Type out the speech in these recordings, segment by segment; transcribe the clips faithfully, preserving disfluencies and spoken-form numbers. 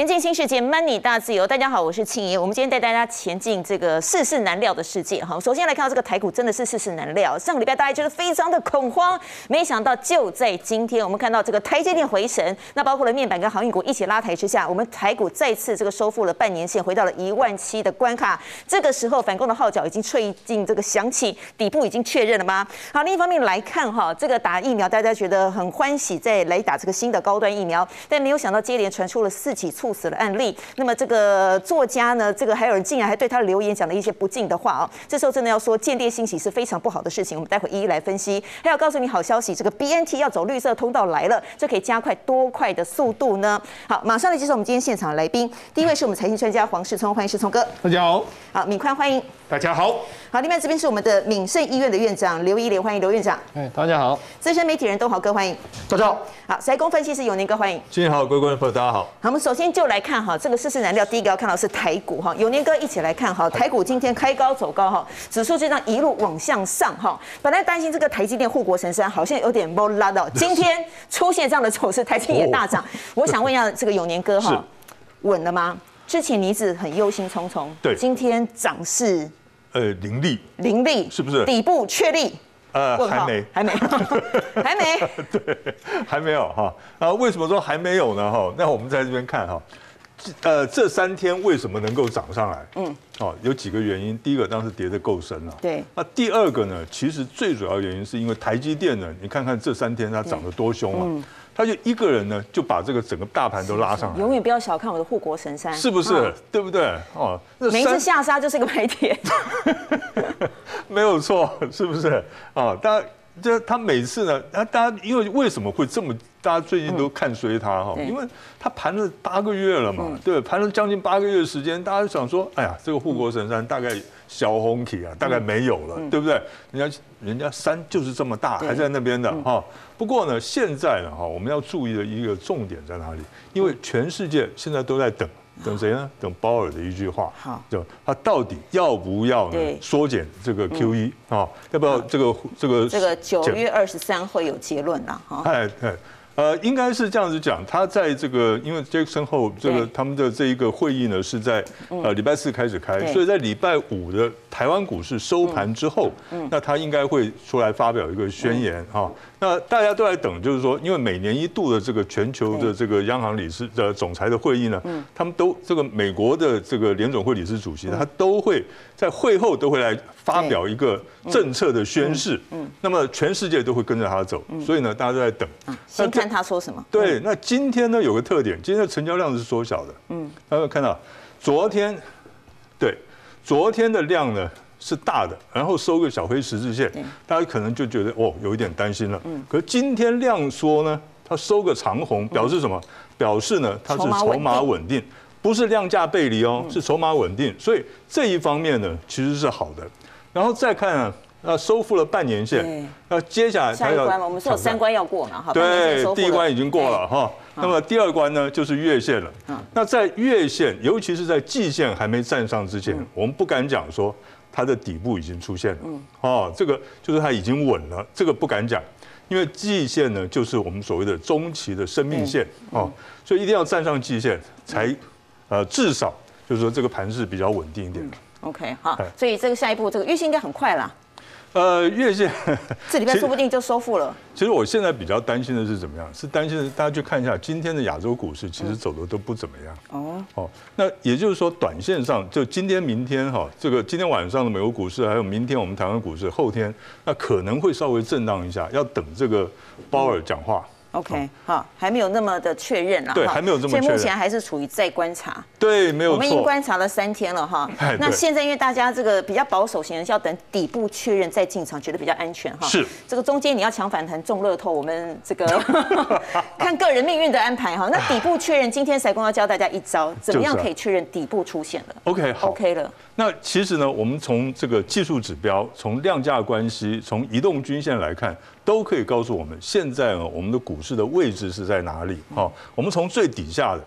前进新世界 ，Money 大自由。大家好，我是庆怡。我们今天带大家前进这个世事难料的世界。哈，首先来看到这个台股真的是世事难料。上个礼拜大家觉得非常的恐慌，没想到就在今天，我们看到这个台积电回神，那包括了面板跟航运股一起拉抬之下，我们台股再次这个收复了半年线，回到了一万七的关卡。这个时候反攻的号角已经吹进这个响起，底部已经确认了吗？好，另一方面来看哈，这个打疫苗大家觉得很欢喜，再来打这个新的高端疫苗，但没有想到接连传出了四起猝死的案例。那么这个作家呢，这个还有人竟然还对他留言讲了一些不敬的话哦。这时候真的要说见猎欣喜是非常不好的事情，我们待会一一来分析。还要告诉你好消息，这个 B N T 要走绿色通道来了，这可以加快多快的速度呢？好，马上来介绍我们今天现场的来宾。第一位是我们财经专家黄世聪，欢迎世聪哥。 大家好。 好，敏宽欢迎。 大家好。 好，另外这边是我们的敏盛医院的院长刘一莲，欢迎刘院长。 哎，大家好。 资深媒体人东豪哥，欢迎。 大家好。 好，财经分析师永年哥，欢迎。 新年好，各位观众朋友，大家好。 好，我们首先就来看哈，这个世事难料，第一个要看到是台股哈，永年哥一起来看哈，台股今天开高走高哈，指数就这样一路往向上哈。本来担心这个台积电护国神山好像有点没拉到，今天出现这样的走势，台积也大涨。我想问一下这个永年哥哈，稳了吗？之前你一直很忧心忡忡， 对， 今天涨势呃凌厉， 凌厉是不是？底部确立。 呃，还没， 还没，还没， 对，还没有哈。啊，为什么说还没有呢？哈，那我们在这边看哈，呃，这三天为什么能够涨上来？嗯，哦，有几个原因。第一个当时跌得够深了， 对。 那第二个呢，其实最主要原因是因为台积电呢，你看看这三天它涨得多凶啊。嗯，他就一个人呢，就把这个整个大盘都拉上来。 永远不要小看我的护国神山， 是不是？嗯、对不对？哦， 每一次下杀就是个买点， 没有错，是不是？啊，大家这他每次呢，他大家因为为什么会这么？大家最近都看衰他哈，因为他盘了八个月了嘛，对，盘了将近八个月的时间，大家想说，哎呀，这个护国神山大概小红体啊，大概没有了，对不对？人家人家山就是这么大，还在那边的哈。不过呢，现在呢哈，我们要注意的一个重点在哪里？因为全世界现在都在等。等谁呢？等鲍尔的一句话，就他到底要不要呢缩减这个 Q E 啊？要不要这个这个这个九月二十三会有结论了哈？ 哎哎。呃，应该是这样子讲，他在这个，因为 Jackson Hole 这个他们的这一个会议呢是在呃礼拜四开始开，所以在礼拜五的台湾股市收盘之后，那他应该会出来发表一个宣言哈。那大家都在等，就是说，因为每年一度的这个全球的这个央行理事的总裁的会议呢，他们都这个美国的这个联总会理事主席，他都会在会后都会来发表一个政策的宣示，那么全世界都会跟着他走，所以呢，大家都在等。 先看他说什么。 对，那今天呢有个特点，今天的成交量是缩小的。嗯，大家看到，昨天，对，昨天的量呢是大的，然后收个小黑十字线，大家可能就觉得哦有一点担心了。嗯，可是今天量缩呢，它收个长红，表示什么？表示呢它是筹码稳定，不是量价背离哦，是筹码稳定。所以这一方面呢其实是好的。然后再看啊。那收复了半年线，那接下来下一关我们说有三关要过嘛，哈， 对，第一关已经过了哈，那么第二关呢就是月线了。那在月线，尤其是在季线还没站上之前，我们不敢讲说它的底部已经出现了，哦，这个就是它已经稳了，这个不敢讲，因为季线呢就是我们所谓的中期的生命线哦，所以一定要站上季线才，呃，至少就是说这个盘势比较稳定一点。 OK， 好，所以这个下一步这个月线应该很快啦。 呃，月线这礼拜说不定就收复了。 其实我现在比较担心的是怎么样？是担心的，大家去看一下今天的亚洲股市，其实走的都不怎么样。哦哦，那也就是说，短线上就今天、明天哈，这个今天晚上的美国股市，还有明天我们台湾股市，后天那可能会稍微震荡一下，要等这个鲍尔讲话。 OK， 好，还没有那么的确认啦， 对，还没有这么确认， 所以目前还是处于在观察。 对，没有错。 我们已经观察了三天了哈。那现在因为大家这个比较保守型人，是要等底部确认再进场，觉得比较安全哈。 是。 这个中间你要抢反弹、中乐透，我们这个看个人命运的安排哈。那底部确认，今天赛公要教大家一招，怎么样可以确认底部出现了 ？OK， 好 ，OK 了。 那其实呢，我们从这个技术指标、从量价关系、从移动均线来看，都可以告诉我们，现在呢，我们的股市的位置是在哪里？哈，我们从最底下的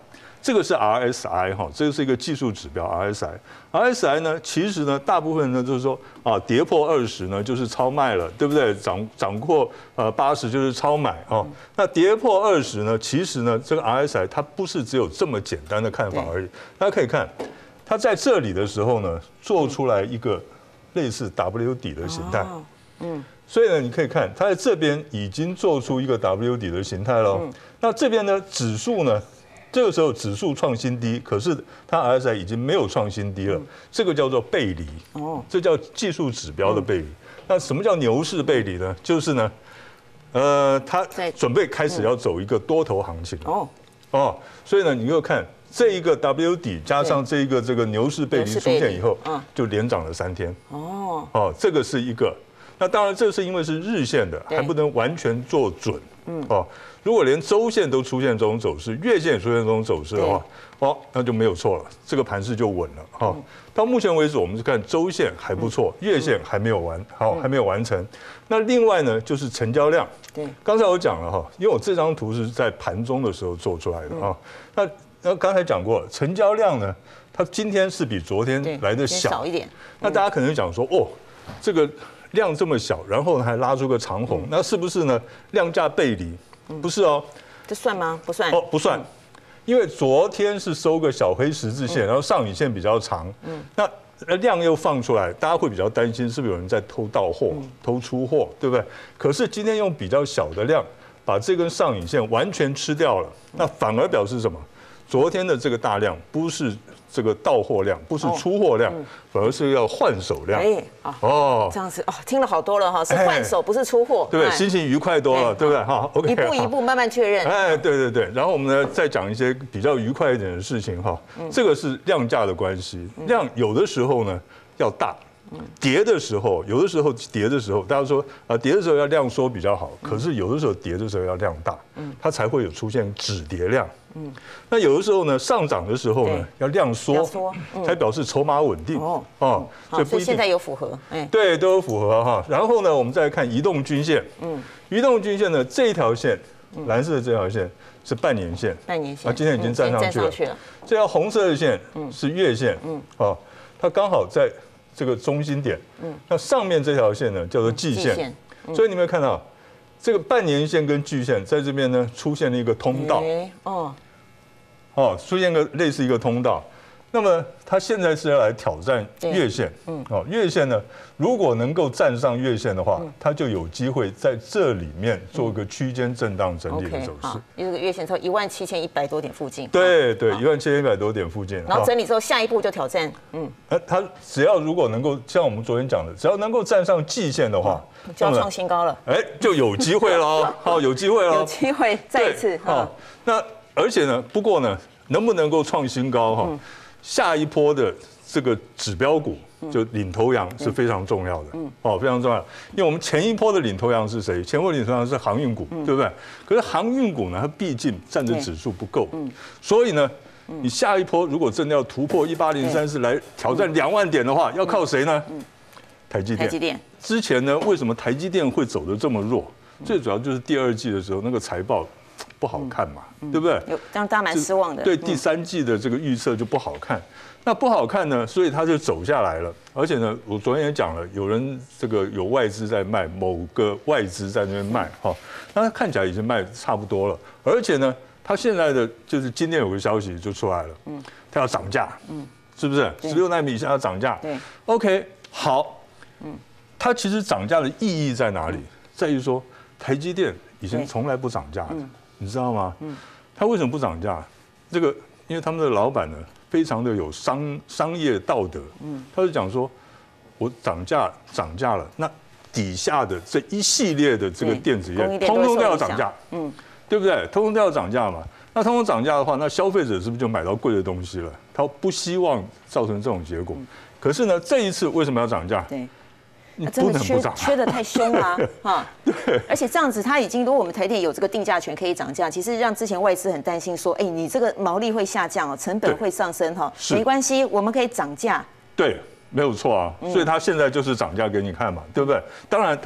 这个是 R S I 哈，这个是一个技术指标 R S I。R S I 呢，其实呢，大部分呢就是说啊，跌破二十呢就是超卖了，对不对？涨涨过呃八十就是超买哦。那跌破二十呢，其实呢，这个 R S I 它不是只有这么简单的看法而已。大家可以看，它在这里的时候呢，做出来一个类似 W 底的形态。嗯。所以呢，你可以看它在这边已经做出一个 W 底的形态了。嗯、那这边呢，指数呢，这个时候指数创新低，可是它 R S I 已经没有创新低了，嗯、这个叫做背离。哦，这叫技术指标的背离。嗯、那什么叫牛市背离呢？就是呢，呃，它准备开始要走一个多头行情了。哦哦，所以呢，你又看这一个 W 底加上这一个这个牛市背离出现以后，嗯、就连涨了三天。哦哦，这个是一个。那当然，这是因为是日线的，还不能完全做准。嗯，哦，如果连周线都出现这种走势，月线也出现这种走势的话，哦，那就没有错了，这个盘势就稳了。哈、哦，到目前为止，我们是看周线还不错，月线还没有完，好、哦，还没有完成。那另外呢，就是成交量。对，刚才我讲了哈，因为我这张图是在盘中的时候做出来的啊。那那刚才讲过了，成交量呢，它今天是比昨天来的小少一点。 那大家可能讲说，哦，这个量这么小，然后还拉出个长红，那是不是呢？量价背离？不是哦， 这算吗？不算。 哦，不算，因为昨天是收个小黑十字线，然后上影线比较长，嗯，那量又放出来，大家会比较担心是不是有人在偷到货、偷出货，对不对？可是今天用比较小的量把这根上影线完全吃掉了，那反而表示什么？昨天的这个大量不是这个到货量，不是出货量，反而是要换手量。哎， 哦，这样子哦，听了好多了哈，是换手，不是出货， 对不对？心情愉快多了，对不对？哈 ，OK， 一步一步慢慢确认。 哎，对对对，然后我们呢再讲一些比较愉快一点的事情哈。这个是量价的关系，量有的时候呢要大。跌的时候，有的时候跌的时候，大家说啊，跌的时候要量缩比较好，可是有的时候跌的时候要量大，它才会有出现止跌量。嗯，那有的时候呢，上涨的时候呢，要量缩，才表示筹码稳定。哦哦，所以不一定现在有符合，哎， 对，都有符合哈。然后呢，我们再来看移动均线。嗯，移动均线呢，这一条线，蓝色的这条线是半年线， 半年线， 啊，今天已经站上去了。这条红色的线是月线，嗯，哦，它刚好在这个中心点，嗯，那上面这条线呢叫做季线，所以你们看到这个半年线跟季线在这边呢出现了一个通道，哦，哦，出现个类似一个通道。那么它现在是要来挑战月线，嗯，哦，月线呢，如果能够站上月线的话，它就有机会在这里面做个区间震荡整理的走势。 这个月线从一万七千一百多点附近。 对对，一万七千一百多点附近。 然后整理之后，下一步就挑战，嗯， 呃，它只要如果能够像我们昨天讲的，只要能够站上季线的话， 就要创新高了。 哎，就有机会喽，好，有机会喽， 有机会再一次。 好，那而且呢，不过呢，能不能够创新高哈？下一波的这个指标股就领头羊是非常重要的，哦，非常重要。因为我们前一波的领头羊是谁？前一波领头羊是航运股，对不对？可是航运股呢，它毕竟占的指数不够，所以呢，你下一波如果真的要突破一八零三四来挑战两万点的话，要靠谁呢？台积电。台积电之前呢，为什么台积电会走得这么弱？最主要就是第二季的时候那个财报不好看嘛，对不对？ 有让大家蛮失望的。 对第三季的这个预测就不好看，那不好看呢，所以它就走下来了。而且呢，我昨天也讲了，有人这个有外资在卖，某个外资在那边卖，哈，那它看起来已经卖差不多了。而且呢，它现在的就是今天有个消息就出来了，嗯，它要涨价，嗯，是不是？十六奈米以下要涨价，对 ，OK， 好，嗯，它其实涨价的意义在哪里？在于说台积电以前从来不涨价的。你知道吗？嗯，他为什么不涨价？这个，因为他们的老板呢，非常的有商商业道德。嗯，他就讲说，我涨价涨价了，那底下的这一系列的这个电子业，通通都要涨价。嗯，对不对？通通都要涨价嘛。那通通涨价的话，那消费者是不是就买到贵的东西了？他不希望造成这种结果。可是呢，这一次为什么要涨价？对。 啊、真的缺缺的太凶了哈，对，而且这样子，它已经如果我们台电有这个定价权可以涨价，其实让之前外资很担心说，哎，你这个毛利会下降哦，成本会上升哈，没关系，我们可以涨价。 对，没有错啊，所以它现在就是涨价给你看嘛，对不对？当然它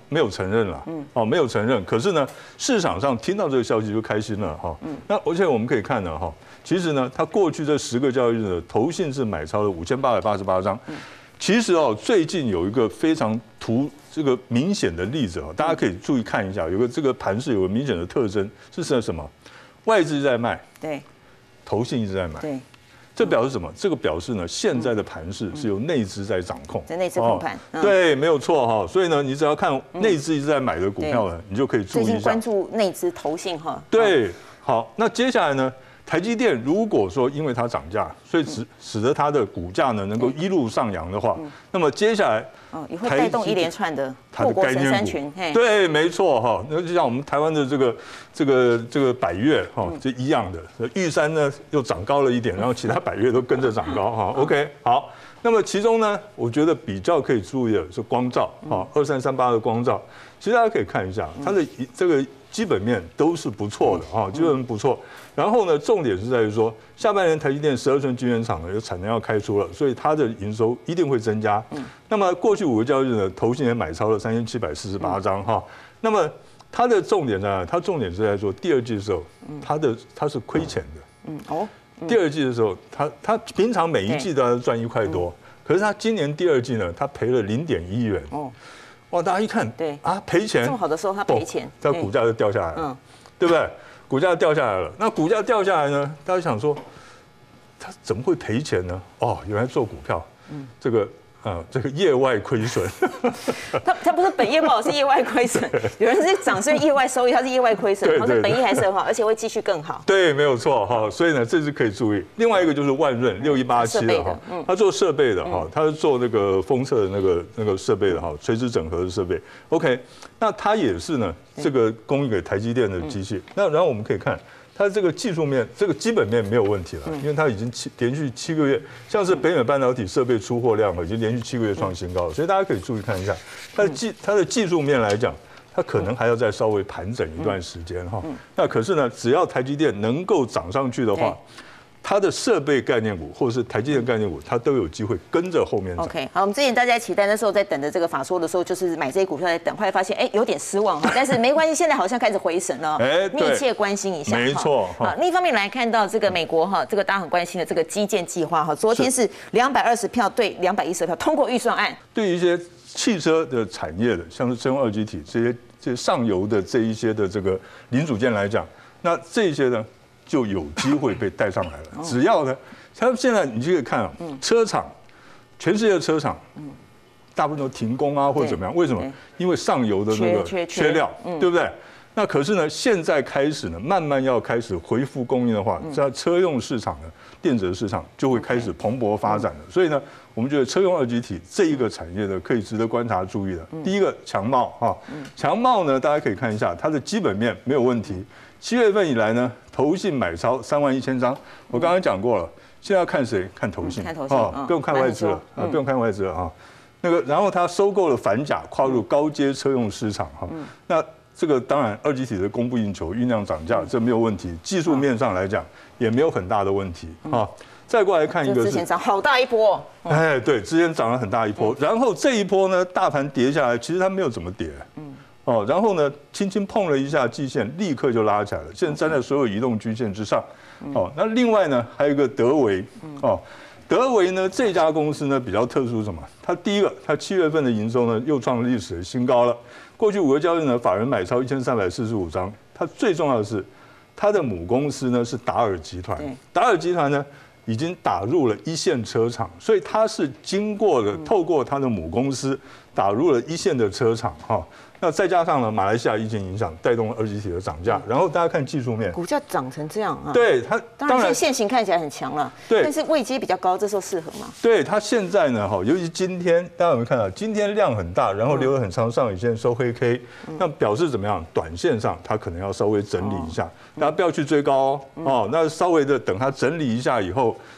没有承认了，嗯，哦，没有承认。可是呢，市场上听到这个消息就开心了哈。嗯，那而且我们可以看呢哈，其实呢，它过去这十个交易日呢，投信是买超了五千八百八十八张。其实哦，最近有一个非常突这个明显的例子啊，大家可以注意看一下，有个这个盘势有个明显的特征是什么？外资在卖， 对， 投信一直在买， 对。 这表示什么？这个表示呢，现在的盘势是由内资在掌控， 在内资控盘， 对，没有错哈。所以呢，你只要看内资一直在买的股票呢，你就可以注意一下。 最近关注内资投信哈。 对，好，那接下来呢？台积电如果说因为它涨价，所以使使得它的股价呢能够一路上扬的话，那么接下来哦也会带动一连串的护国神山群。 对，没错哈，那就像我们台湾的这个这个这个百越哈，这一样的。玉山呢又涨高了一点，然后其他百越都跟着涨高哈。OK， 好，那么其中呢，我觉得比较可以注意的是光罩哈，二三三八的光罩，其实大家可以看一下它的这个基本面都是不错的哈，基本面不错。然后呢，重点是在于说，下半年台积电十二寸晶圆厂呢有产能要开出了，所以它的营收一定会增加。嗯，那么过去五个交易日呢，投信也买超了三千七百四十八张哈。那么它的重点呢，它重点是在说第二季的时候，它的它是亏钱的。嗯哦，第二季的时候，它它平常每一季都要赚一块多，可是它今年第二季呢，它赔了零点一元。哦，哇，大家一看，对啊，赔钱， 这么好的时候它赔钱， 它股价就掉下来了，嗯，对不对？股价掉下来了，那股价掉下来呢？大家想说，他怎么会赔钱呢？哦，原来做股票，嗯，这个啊，这个业外亏损。 他他不是本业不好，是业外亏损。有人是涨是业外收益，他是业外亏损，然后本业还是很好，而且会继续更好。 对，没有错哈。所以呢，这是可以注意。另外一个就是万润六一八七的哈，他做设备的哈，他是做那个封测的那个那个设备的哈，垂直整合的设备。OK， 那他也是呢。这个供应给台积电的机器，那然后我们可以看它这个技术面，这个基本面没有问题了，因为它已经七连续七个月，像是北美半导体设备出货量已经连续七个月创新高了，所以大家可以注意看一下它的技它的技术面来讲，它可能还要再稍微盘整一段时间哈。那可是呢，只要台积电能够涨上去的话，它的设备概念股或者是台积电概念股，它都有机会跟着后面涨。 OK， 好，我们之前大家期待那时候在等着这个法说的时候，就是买这些股票在等，后来发现哎有点失望哈，但是没关系，现在好像开始回神了，哎，密切关心一下。 没错。 好，另一方面来看到这个美国哈，这个大家很关心的这个基建计划哈，昨天是两百二十票对两百一十票通过预算案。 对于一些汽车的产业的，像是车用二极体这些这些上游的这一些的这个零组件来讲，那这些呢？就有机会被带上来了。只要呢，他现在你就可以看啊，车厂，全世界的车厂，大部分都停工啊，或者怎么样？为什么？因为上游的那个缺料，对不对？那可是呢，现在开始呢，慢慢要开始恢复供应的话，在车用市场呢，电子的市场就会开始蓬勃发展了。所以呢，我们觉得车用二极体这一个产业呢，可以值得观察注意的。第一个强茂哈，强茂呢，大家可以看一下它的基本面没有问题。七月份以来呢，投信买超三万一千张，我刚刚讲过了。现在要看谁？看投信， 看投信啊， 不用看外资了啊，不用看外资了啊。那个，然后他收购了反甲，跨入高阶车用市场哈。那这个当然二极体的供不应求，酝酿涨价，这没有问题。技术面上来讲，也没有很大的问题啊。再过来看一个是之前涨好大一波， 哎，对，之前涨了很大一波，然后这一波呢，大盘跌下来，其实它没有怎么跌，嗯。哦，然后呢，轻轻碰了一下季线，立刻就拉起来了。现在站在所有移动均线之上。哦，那另外呢，还有一个德微。哦，德微呢这家公司呢比较特殊，什么？它第一个，它七月份的营收呢又创了历史的新高了。过去五个交易呢，法人买超一千三百四十五张。它最重要的是，它的母公司呢是达尔集团。达尔集团呢已经打入了一线车厂，所以它是经过了透过它的母公司打入了一线的车厂哈。那再加上呢，马来西亚疫情影响，带动了二极体的涨价。然后大家看技术面， 股价涨成这样啊， 对它当然现行看起来很强了，对，但是位阶比较高，这时候适合吗？ 对它现在呢，哈，尤其今天大家有没有看到，今天量很大，然后留了很长上影线收黑 K，那表示怎么样？短线上它可能要稍微整理一下，大家不要去追高哦，那稍微的等它整理一下以后，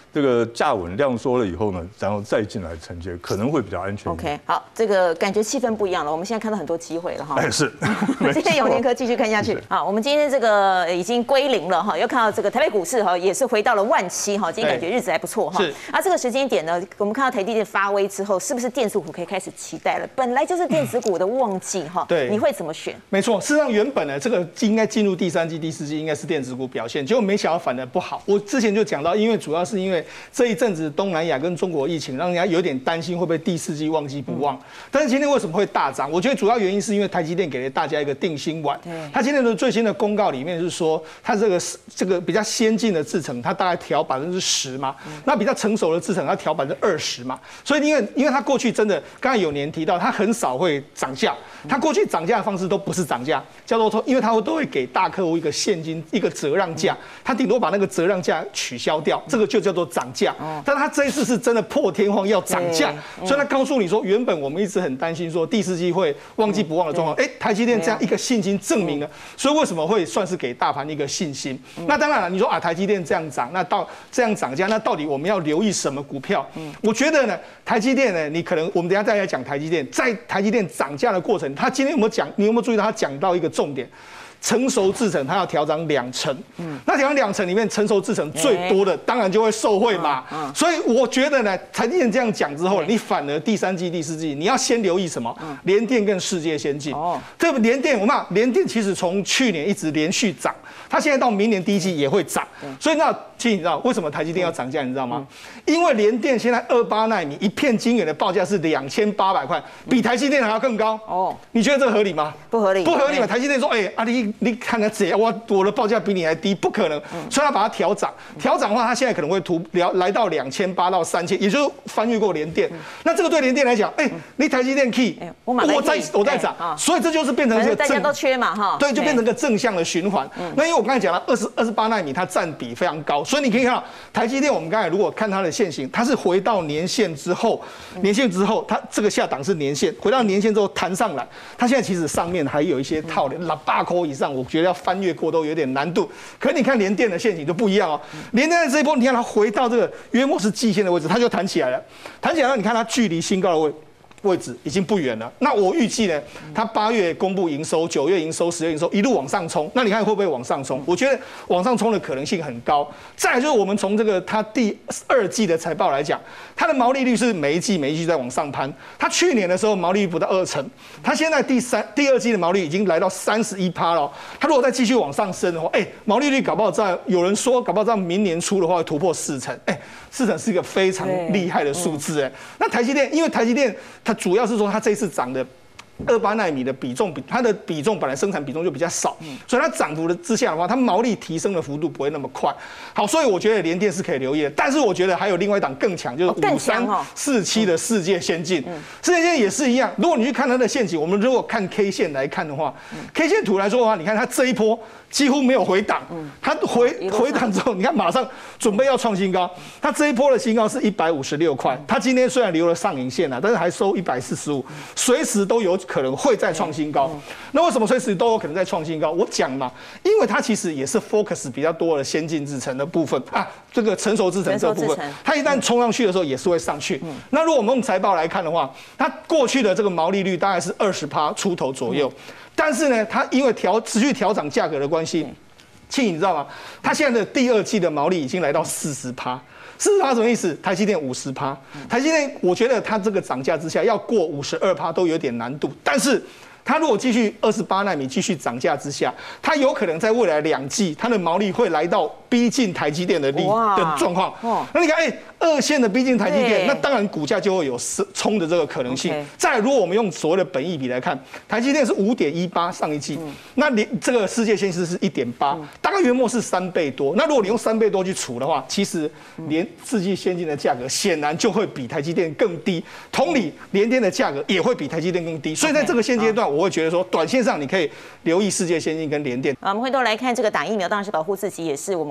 这个价稳量缩了以后呢，然后再进来承接，可能会比较安全。 OK， 好，这个感觉气氛不一样了。我们现在看到很多机会了哈。 哎，是。 今天永年科继续看下去。好，我们今天这个已经归零了哈，又看到这个台北股市哈也是回到了万七哈，今天感觉日子还不错哈。是。啊，这个时间点呢，我们看到台积电发威之后，是不是电子股可以开始期待了？本来就是电子股的旺季哈。对。你会怎么选？ 没错，事实上原本呢，这个应该进入第三季、第四季应该是电子股表现，结果没想到反而不好。我之前就讲到，因为主要是因为这一阵子东南亚跟中国疫情，让人家有点担心会不会第四季旺季不旺。但是今天为什么会大涨？我觉得主要原因是因为台积电给了大家一个定心丸。它今天的最新的公告里面是说，它这个这个比较先进的制程，它大概调百分之十嘛，那比较成熟的制程，它调百分之二十嘛。所以因为因为它过去真的，刚才有年提到，它很少会涨价，它过去涨价的方式都不是涨价，叫做因为它都会给大客户一个现金一个折让价，它顶多把那个折让价取消掉，这个就叫做涨价。但它这一次是真的破天荒要涨价，所以它告诉你说，原本我们一直很担心说第四季会旺季不旺的状况，哎，台积电这样一个信心证明了，所以为什么会算是给大盘一个信心？那当然了，你说啊，台积电这样涨，那到这样涨价，那到底我们要留意什么股票？我觉得呢，台积电呢，你可能我们等一下再来讲台积电，在台积电涨价的过程，它今天有没有讲？你有没有注意到它讲到一个重点？成熟制程它要调涨两成，嗯，那调涨两成里面成熟制程最多的，当然就会受惠嘛。嗯，所以我觉得呢，台积电这样讲之后，你反而第三季、第四季你要先留意什么？联电跟世界先进。哦，这联电我们联电其实从去年一直连续涨，它现在到明年第一季也会涨。所以那其实你知道为什么台积电要涨价？你知道吗？因为联电现在二八奈米一片晶圆的报价是两千八百块，比台积电还要更高。哦，你觉得这个合理吗？ 不合理， 不合理嘛？台积电说，哎，阿里。你看看怎样？我我的报价比你还低，不可能。所以他把它调涨，调涨的话，它现在可能会突来来到两千八到三千，也就是翻越过联电。那这个对联电来讲，哎，你台积电 key， 我再我再涨，所以这就是变成一个大家都缺嘛哈。 对，就变成个正向的循环。那因为我刚才讲了，二十二十八奈米它占比非常高，所以你可以看到台积电，我们刚才如果看它的线型，它是回到年线之后，年线之后，它这个下档是年线，回到年线之后弹上来，它现在其实上面还有一些套连，八扣以上，我觉得要翻越过都有点难度。可是你看联电的线型就不一样哦，联电的这一波，你看它回到这个约莫是季线的位置，它就弹起来了，弹起来了，你看它距离新高的位位置已经不远了。那我预计呢，它八月公布营收，九月营收，十月营收一路往上冲，那你看会不会往上冲？我觉得往上冲的可能性很高。再来就是我们从这个它第二季的财报来讲，它的毛利率是每一季每一季在往上攀。它去年的时候毛利率不到二成，它现在第三第二季的毛利已经来到三十一趴了。它如果再继续往上升的话，哎、欸，毛利率搞不好在有人说搞不好在明年初的话会突破四成，哎、欸，四成是一个非常厉害的数字，哎、欸。那台积电，因为台积电它主要是说它这次涨的二八奈米的比重比它的比重本来生产比重就比较少，所以它涨幅的之下的话，它毛利提升的幅度不会那么快。好，所以我觉得联电是可以留意的，但是我觉得还有另外一档更强，就是五三四七的世界先进，世界先进也是一样。如果你去看它的线型，我们如果看 K 线来看的话 ，K 线图来说的话，你看它这一波几乎没有回档，它回回档之后，你看马上准备要创新高，它这一波的新高是一百五十六块，它今天虽然留了上影线啊，但是还收一百四十五，随时都有可能会再创新高。那为什么随时都有可能再创新高？我讲嘛，因为它其实也是 focus 比较多的先进制程的部分啊，这个成熟制程这部分，它一旦冲上去的时候也是会上去。那如果我们用财报来看的话，它过去的这个毛利率大概是二十趴出头左右。但是呢，它因为调持续调涨价格的关系，庆你知道吗？它现在的第二季的毛利已经来到四十趴，四十趴什么意思？台积电五十趴，台积电我觉得它这个涨价之下要过五十二趴都有点难度，但是它如果继续二十八奈米继续涨价之下，它有可能在未来两季它的毛利会来到逼近台积电的利的状况。那你看，哎、欸，二线的逼近台积电，那当然股价就会有冲的这个可能性。Okay. 再来，如果我们用所谓的本益比来看，台积电是五点一八上一季，嗯、那连这个世界先进是一点八，大概约莫是三倍多。那如果你用三倍多去除的话，其实连世界先进的价格显然就会比台积电更低。同理，联电的价格也会比台积电更低。所以在这个现阶段，我会觉得说，短线上你可以留意世界先进跟联电。 啊，我们回头来看这个打疫苗，当然是保护自己，也是我们该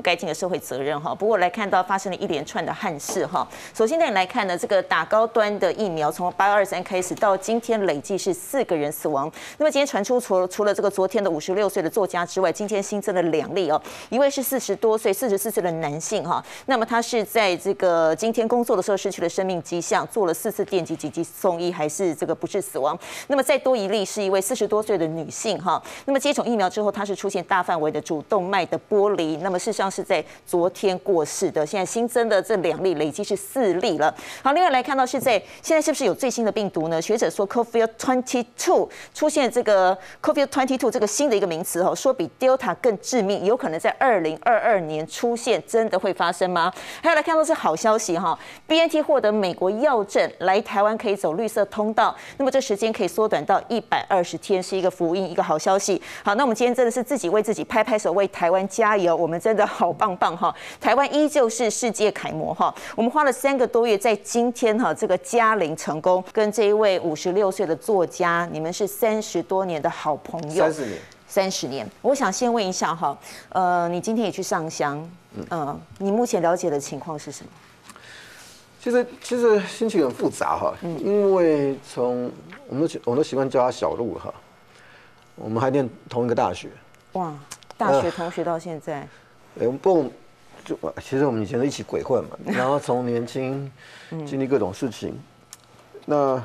该尽的社会责任哈。不过来看到发生了一连串的憾事哈。首先带你来看呢，这个打高端的疫苗从八月二十三开始到今天累计是四个人死亡。那么今天传出除了除了这个昨天的五十六岁的作家之外，今天新增了两例哦，一位是四十多岁、四十四岁的男性哈。那么他是在这个今天工作的时候失去了生命迹象，做了四次电击紧急送医，还是这个不治死亡。那么再多一例是一位四十多岁的女性哈。那么接种疫苗之后，她是出现大范围的主动脉的剥离，那么事实上是在昨天过世的。现在新增的这两例累计是四例了。好，另外来看到是在现在是不是有最新的病毒呢？学者说 COVID 二十二 出现这个 COVID 二十二 这个新的一个名词哈，说比 Delta 更致命，有可能在二零二二年出现，真的会发生吗？还有来看到是好消息哈 ，B N T 获得美国药证，来台湾可以走绿色通道，那么这时间可以缩短到一百二十天，是一个福音，一个好消息。好，那我们今天真的是自己为自己拍拍手，为台湾加油，我们真的好棒棒哈！台湾依旧是世界楷模哈。我们花了三个多月，在今天哈这个嘉陵成功，跟这一位五十六岁的作家，你们是三十多年的好朋友， 三十年， 三十年。我想先问一下哈，呃，你今天也去上香，嗯、呃，你目前了解的情况是什么？ 其实其实心情很复杂哈，嗯、因为从我们都我们都习惯叫他小鹿哈，我们还念同一个大学。哇， 大学同学到现在。 呃、我们不就其实我们以前都一起鬼混嘛，然后从年轻经历各种事情，嗯、那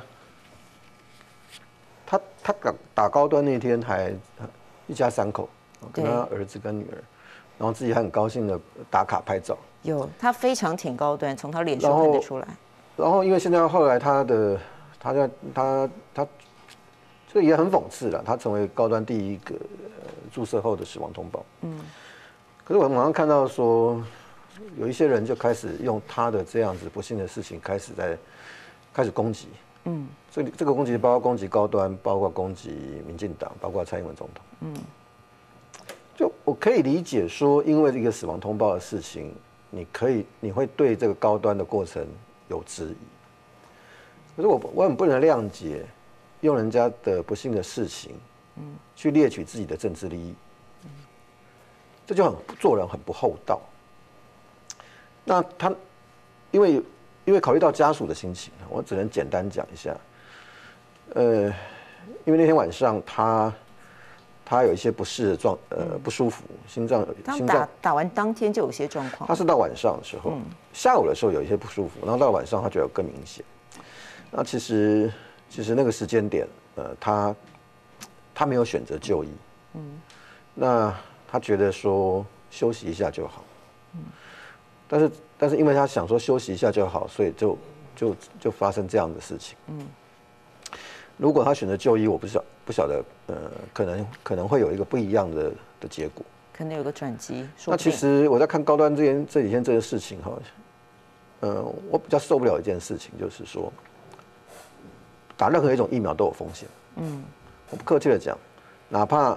他他打打高端那天还一家三口，跟他儿子跟女儿，然后自己还很高兴的打卡拍照。 有，他非常挺高端，从他脸书看得出来。 然后因为现在后来他的他在他他这也很讽刺了，他成为高端第一个注射后的死亡通报。嗯。可是我马上看到说，有一些人就开始用他的这样子不幸的事情，开始在开始攻击。嗯。这这个攻击包括攻击高端，包括攻击民进党，包括蔡英文总统。嗯。就我可以理解说，因为这个死亡通报的事情。你可以，你会对这个高端的过程有质疑，可是我我很不能谅解，用人家的不幸的事情，嗯，去猎取自己的政治利益，嗯，这就很做人很不厚道。那他，因为因为考虑到家属的心情，我只能简单讲一下，呃，因为那天晚上他。他有一些不适的状，呃，不舒服，心脏，心脏打完当天就有些状况。 他是到晚上的时候，嗯、下午的时候有一些不舒服，然后到晚上他觉得更明显。那其实，其实那个时间点，呃，他他没有选择就医，嗯，那他觉得说休息一下就好，嗯，但是但是因为他想说休息一下就好，所以就就就发生这样的事情，嗯。如果他选择就医，我不晓不晓得，呃，可能可能会有一个不一样的的结果， 可能有个转机。 那其实我在看高端这件这几天这个事情哈，呃，我比较受不了一件事情，就是说，打任何一种疫苗都有风险。嗯，我不客气的讲，哪怕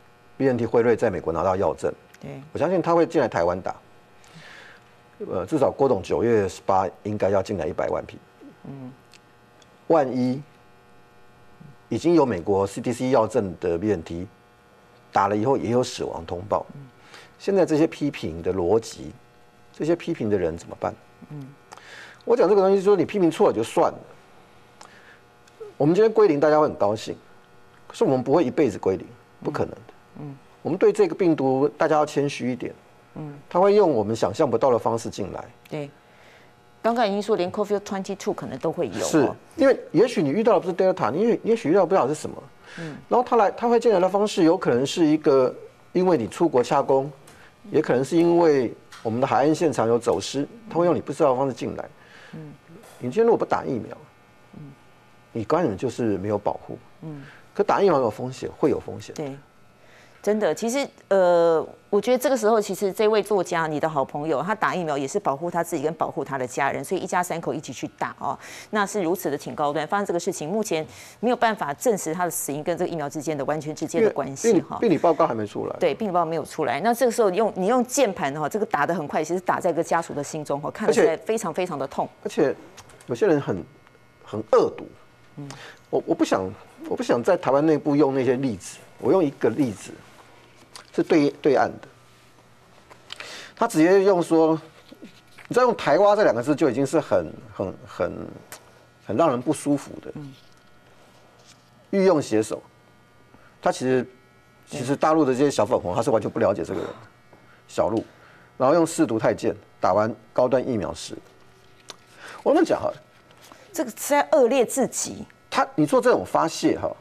B N T 辉瑞在美国拿到药证，对，我相信他会进来台湾打。呃，至少郭董九月十八应该要进来一百万剂。嗯，万一。已经有美国 C D C 药证的 B N T 打了以后也有死亡通报，现在这些批评的逻辑，这些批评的人怎么办？嗯，我讲这个东西，说你批评错了就算了，我们今天归零，大家会很高兴，可是我们不会一辈子归零，不可能的。嗯，我们对这个病毒，大家要谦虚一点。嗯，他会用我们想象不到的方式进来。 对。刚刚已经说，连 COVID 二十二 可能都会有， 是因为也许你遇到的不是 Delta， 你也也许遇到不知道是什么，嗯，然后他来他会进来的方式，有可能是一个，因为你出国洽公，也可能是因为我们的海岸现场有走私，他会用你不知道的方式进来，嗯，你今天如果不打疫苗，嗯，你根本就是没有保护，嗯，可打疫苗有风险，会有风险， 对。真的，其实呃，我觉得这个时候，其实这位作家，你的好朋友，他打疫苗也是保护他自己跟保护他的家人，所以一家三口一起去打哦，那是如此的挺高端。发生这个事情，目前没有办法证实他的死因跟这个疫苗之间的完全直接的关系哈。 病理报告还没出来。 对，病理报告没有出来。那这个时候用你用键盘哈，这个打得很快，其实打在一个家属的心中哈，看起来非常非常的痛。 而且有些人很很恶毒，嗯，我我不想我不想在台湾内部用那些例子，我用一个例子。是对对岸的， 他直接用说，你再用台蛙这两个字就已经是很很很很让人不舒服的。御用写手，他其实其实大陆的这些小粉红，他是完全不了解这个人，小陆，然后用试毒太监打完高端疫苗时，我跟你讲哈， 这个实在恶劣至极。 他你做这种发泄哈，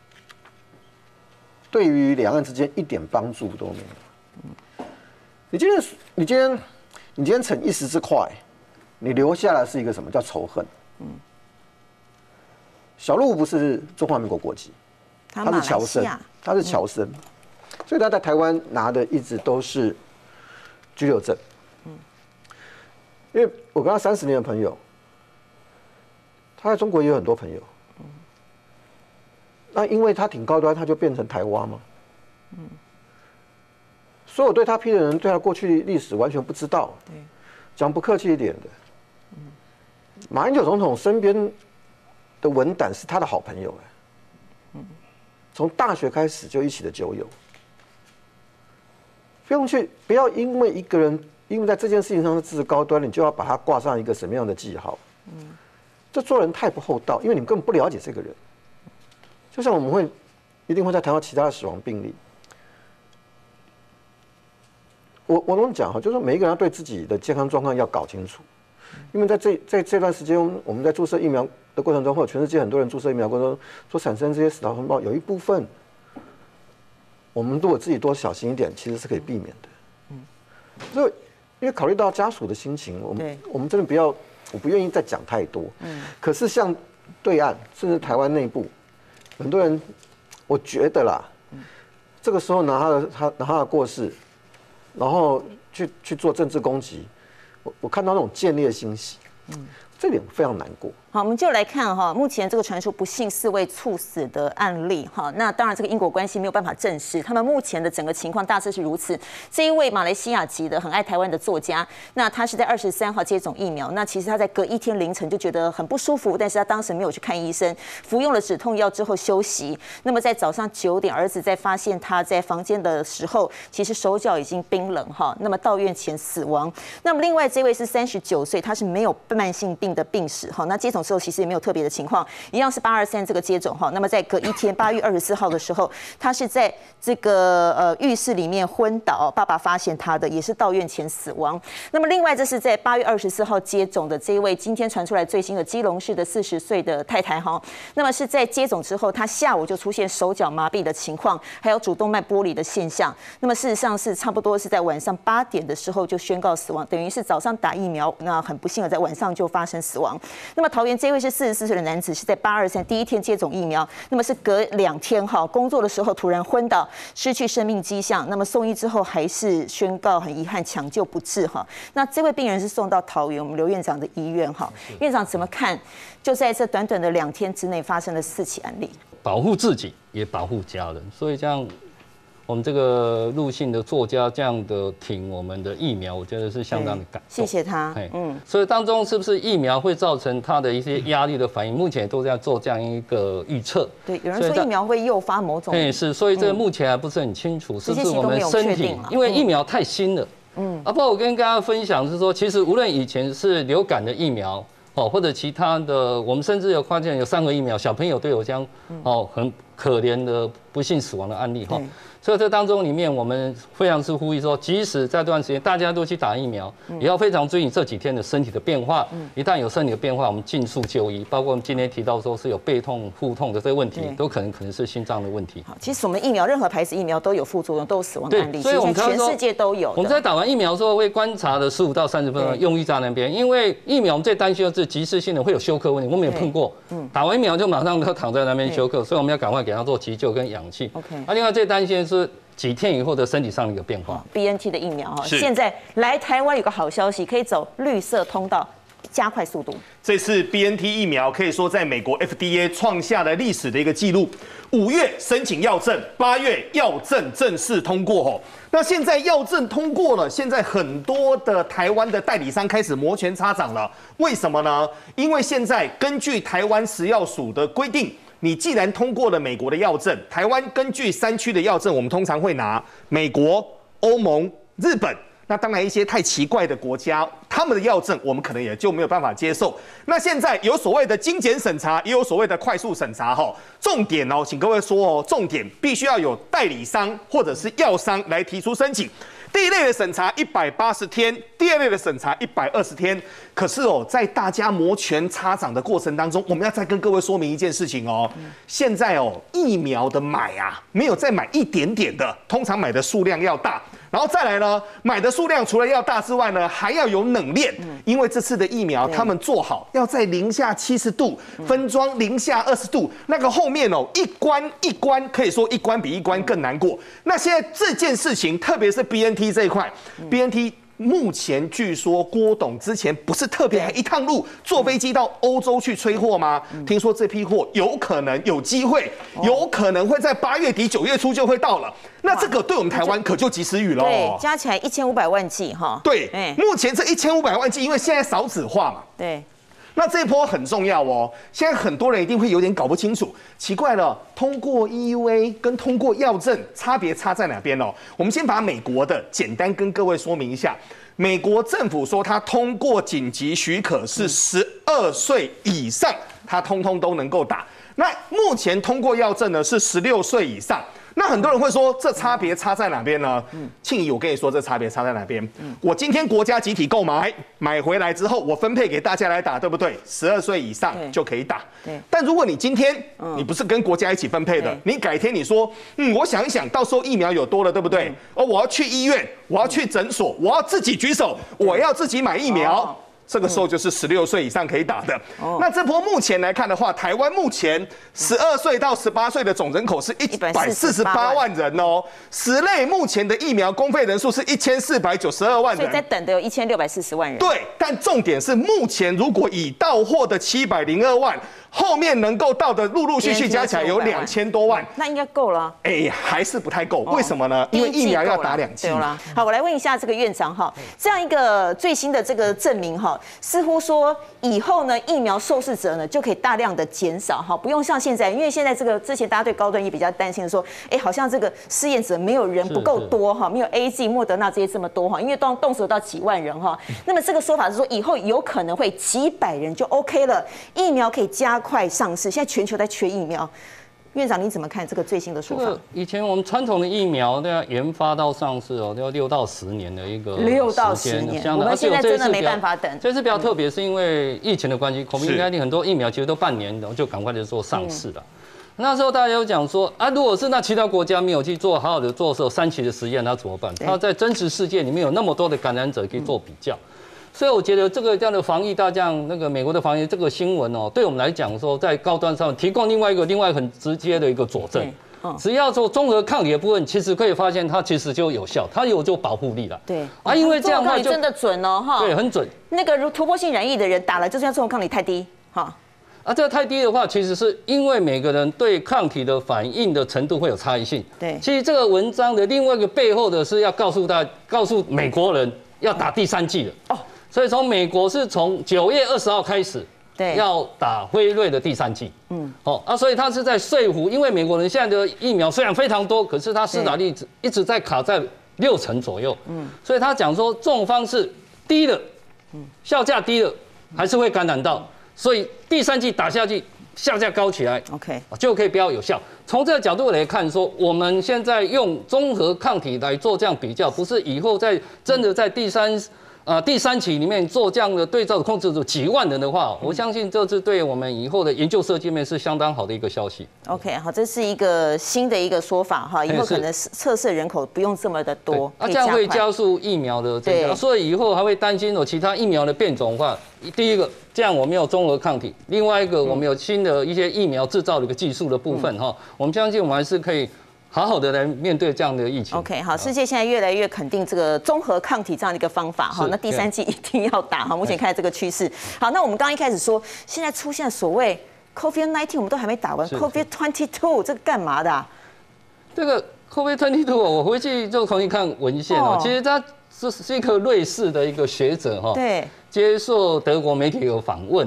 对于两岸之间一点帮助都没有。你今天你今天你今天逞一时之快，你留下来是一个什么叫仇恨？小陆不是中华民国国籍，他是侨生，他是侨生，所以他在台湾拿的一直都是居留证。因为我跟他三十年的朋友，他在中国也有很多朋友。那因为他挺高端，他就变成台蛙吗？所有对他批的人对他过去历史完全不知道。讲不客气一点的，马英九总统身边的文胆是他的好朋友哎，从大学开始就一起的酒友，不用去，不要因为一个人，因为在这件事情上的自高端，你就要把他挂上一个什么样的记号？这做人太不厚道，因为你根本不了解这个人。就像我们会一定会再谈到其他的死亡病例，我我跟你讲哈，就是说每一个人要对自己的健康状况要搞清楚，因为在这在这段时间，我们在注射疫苗的过程中，或者全世界很多人注射疫苗过程中所产生这些死亡风暴，有一部分，我们如果自己多小心一点，其实是可以避免的。嗯，所以因为考虑到家属的心情，我们我们真的不要，我不愿意再讲太多。嗯，可是像对岸甚至台湾内部，很多人，我觉得啦，这个时候拿他的他拿他的过世，然后去去做政治攻击，我我看到那种见猎心喜，嗯，这点非常难过。 好，我们就来看哈，目前这个传出不幸四位猝死的案例哈，那当然这个因果关系没有办法证实，他们目前的整个情况大致是如此。这一位马来西亚籍的很爱台湾的作家，那他是在二十三号接种疫苗，那其实他在隔一天凌晨就觉得很不舒服，但是他当时没有去看医生，服用了止痛药之后休息。那么在早上九点，儿子在发现他在房间的时候，其实手脚已经冰冷哈，那么到院前死亡。那么另外这位是三十九岁，他是没有慢性病的病史哈，那接种之后其实也没有特别的情况，一样是八二三这个接种哈。那么在隔一天八月二十四号的时候，他是在这个呃浴室里面昏倒，爸爸发现他的，也是到院前死亡。那么另外这是在八月二十四号接种的这一位，今天传出来最新的基隆市的四十岁的太太哈，那么是在接种之后，她下午就出现手脚麻痹的情况，还有主动脉剥离的现象。那么事实上是差不多是在晚上八点的时候就宣告死亡，等于是早上打疫苗，那很不幸的在晚上就发生死亡。那么桃园这位是四十四岁的男子，是在八二三第一天接种疫苗，那么是隔两天哈工作的时候突然昏倒，失去生命迹象。那么送医之后还是宣告很遗憾抢救不治哈。那这位病人是送到桃园我们刘院长的医院哈，院长怎么看？就在这短短的两天之内发生了四起案例， 保护自己也保护家人，所以这样。我们这个陆姓的作家这样的挺我们的疫苗，我觉得是相当的感动。 谢谢他。嗯， 所以当中是不是疫苗会造成他的一些压力的反应？目前都在做这样一个预测。 对，有人说疫苗会诱发某种。 对，是，所以这个目前还不是很清楚，是不是我们身体，因为疫苗太新了。嗯，啊，不过我跟大家分享是说，其实无论以前是流感的疫苗。哦，或者其他的，我们甚至有发现有三个疫苗，小朋友都有这样哦很可怜的不幸死亡的案例哈。所以这当中里面，我们非常是呼吁说，即使在这段时间大家都去打疫苗，也要非常注意这几天的身体的变化。一旦有身体的变化，我们尽速就医。包括我们今天提到说是有背痛、腹痛的这个问题，都可能可能是心脏的问题。 好，其实我们疫苗任何牌子疫苗都有副作用，都有死亡案例，所以我们全世界都有。 我们在打完疫苗之后会观察了十五到三十分钟，用医在那边，因为疫苗我们最担心的是急事性的会有休克问题，我们也碰过，打完疫苗就马上都躺在那边休克，所以我们要赶快给他做急救跟氧气。 OK， 啊，另外最担心的是。几天以后的身体上的一个变化 ，B N T 的疫苗哈，现在来台湾有个好消息，可以走绿色通道，加快速度。 这次 B N T 疫苗可以说在美国 F D A 创下了历史的一个记录，五月申请药证，八月药证正式通过吼。那现在药证通过了，现在很多的台湾的代理商开始摩拳擦掌了，为什么呢？因为现在根据台湾食药署的规定。你既然通过了美国的药证，台湾根据三区的药证，我们通常会拿美国、欧盟、日本那当然一些太奇怪的国家，他们的药证我们可能也就没有办法接受。那现在有所谓的精简审查，也有所谓的快速审查哈。重点哦，请各位说哦，重点必须要有代理商或者是药商来提出申请。第一类的审查一百八十天，第二类的审查一百二十天。可是哦，在大家摩拳擦掌的过程当中，我们要再跟各位说明一件事情哦。嗯、现在哦，疫苗的买啊，没有再买一点点的，通常买的数量要大。然后再来呢，买的数量除了要大之外呢，还要有冷链，因为这次的疫苗他们做好要在零下七十度分装，零下二十度，那个后面哦一关一关，可以说一关比一关更难过。那现在这件事情，特别是 B N T 这一块 ，B N T。目前据说郭董之前不是特别还一趟路坐飞机到欧洲去催货吗？听说这批货有可能有机会，有可能会在八月底九月初就会到了。那这个对我们台湾可就及时雨了。 对，加起来一千五百万剂哈。 对，目前这一千五百万剂，因为现在少子化嘛。 对。 那这一波很重要哦，现在很多人一定会有点搞不清楚，奇怪了，通过 E U A 跟通过药证差别差在哪边哦？我们先把美国的简单跟各位说明一下。美国政府说，它通过紧急许可是十二岁以上，它通通都能够打。那目前通过药证呢是十六岁以上。那很多人会说，这差别差在哪边呢？庆怡，我跟你说，这差别差在哪边？我今天国家集体购买，买回来之后，我分配给大家来打，对不对？十二岁以上就可以打。但如果你今天你不是跟国家一起分配的，你改天你说，嗯，我想一想，到时候疫苗有多了，对不对？哦，我要去医院，我要去诊所，我要自己举手，我要自己买疫苗。这个时候就是十六岁以上可以打的。哦、那这波目前来看的话，台湾目前十二岁到十八岁的总人口是一百四十八万人哦。十类目前的疫苗公费人数是一千四百九十二万人， 所以在等的有一千六百四十万人。 对，但重点是目前如果已到货的七百零二万。后面能够到的陆陆续续加起来有两千多万， 那应该够了。 哎，还是不太够，为什么呢？因为疫苗要打两剂啦。好，我来问一下这个院长哈，这样一个最新的这个证明哈，似乎说以后呢，疫苗受试者呢就可以大量的减少哈，不用像现在，因为现在这个之前大家对高端也比较担心的说，哎，好像这个试验者没有人不够多哈，没有 A Z、莫德纳这些这么多哈，因为动动手到几万人哈。那么这个说法是说，以后有可能会几百人就 OK 了，疫苗可以加快上市。现在全球在缺疫苗，院长你怎么看这个最新的说法？这个以前我们传统的疫苗都要研发到上市哦，都要六到十年的一个六到十年，我们现在真的没办法等。 这次比较特别，是因为疫情的关系 ，COVID 十九 很多疫苗其实都半年的就赶快就做上市了。那时候大家有讲说啊，如果是那其他国家没有去做好好的做时候三期的实验，那怎么办？它在真实世界里面有那么多的感染者可以做比较。所以我觉得这个这样的防疫大将，那个美国的防疫这个新闻哦，对我们来讲说，在高端上提供另外一个另外很直接的一个佐证。只要做综合抗体的部分，其实可以发现它其实就有效，它有就保护力了。 对啊，因为这样的话就真的准哦，哈。 对，很准。 那个如突破性染疫的人打了，就是要综合抗体太低，哈。 啊，这个太低的话，其实是因为每个人对抗体的反应的程度会有差异性。 对， 其实这个文章的另外一个背后的是要告诉大家，告诉美国人要打第三剂了。哦。所以从美国是从九月二十号开始，对，要打辉瑞的第三剂，嗯，哦啊，所以他是在说服，因为美国人现在的疫苗虽然非常多，可是他施打率一直在卡在六成左右，嗯，所以他讲说这种方式低了，嗯，效价低了，还是会感染到，所以第三剂打下去，效价高起来 ，OK， 就可以比较有效。从这个角度来看，说我们现在用综合抗体来做这样比较，不是以后在真的在第三。呃，第三期里面做这样的对照控制住几万人的话，我相信这是对我们以后的研究设计面是相当好的一个消息。 OK， 好，这是一个新的一个说法哈，以后可能测试人口不用这么的多， 啊，这样会加速疫苗的增加，所以以后还会担心有其他疫苗的变种的话，第一个这样我们有综合抗体，另外一个我们有新的一些疫苗制造的一个技术的部分哈，我们相信我们还是可以。好好的来面对这样的疫情。 OK， 好，世界现在越来越肯定这个综合抗体这样的一个方法哈，那第三剂一定要打哈。目前看这个趋势，好，那我们刚刚一开始说，现在出现所谓 COVID 十九， 我们都还没打完 COVID 二十二， 这个干嘛的、啊？ 这个 COVID 二十二， 我回去就重新看文献哦，其实它是是一个瑞士的一个学者哈， 对， 接受德国媒体有访问啊。嗯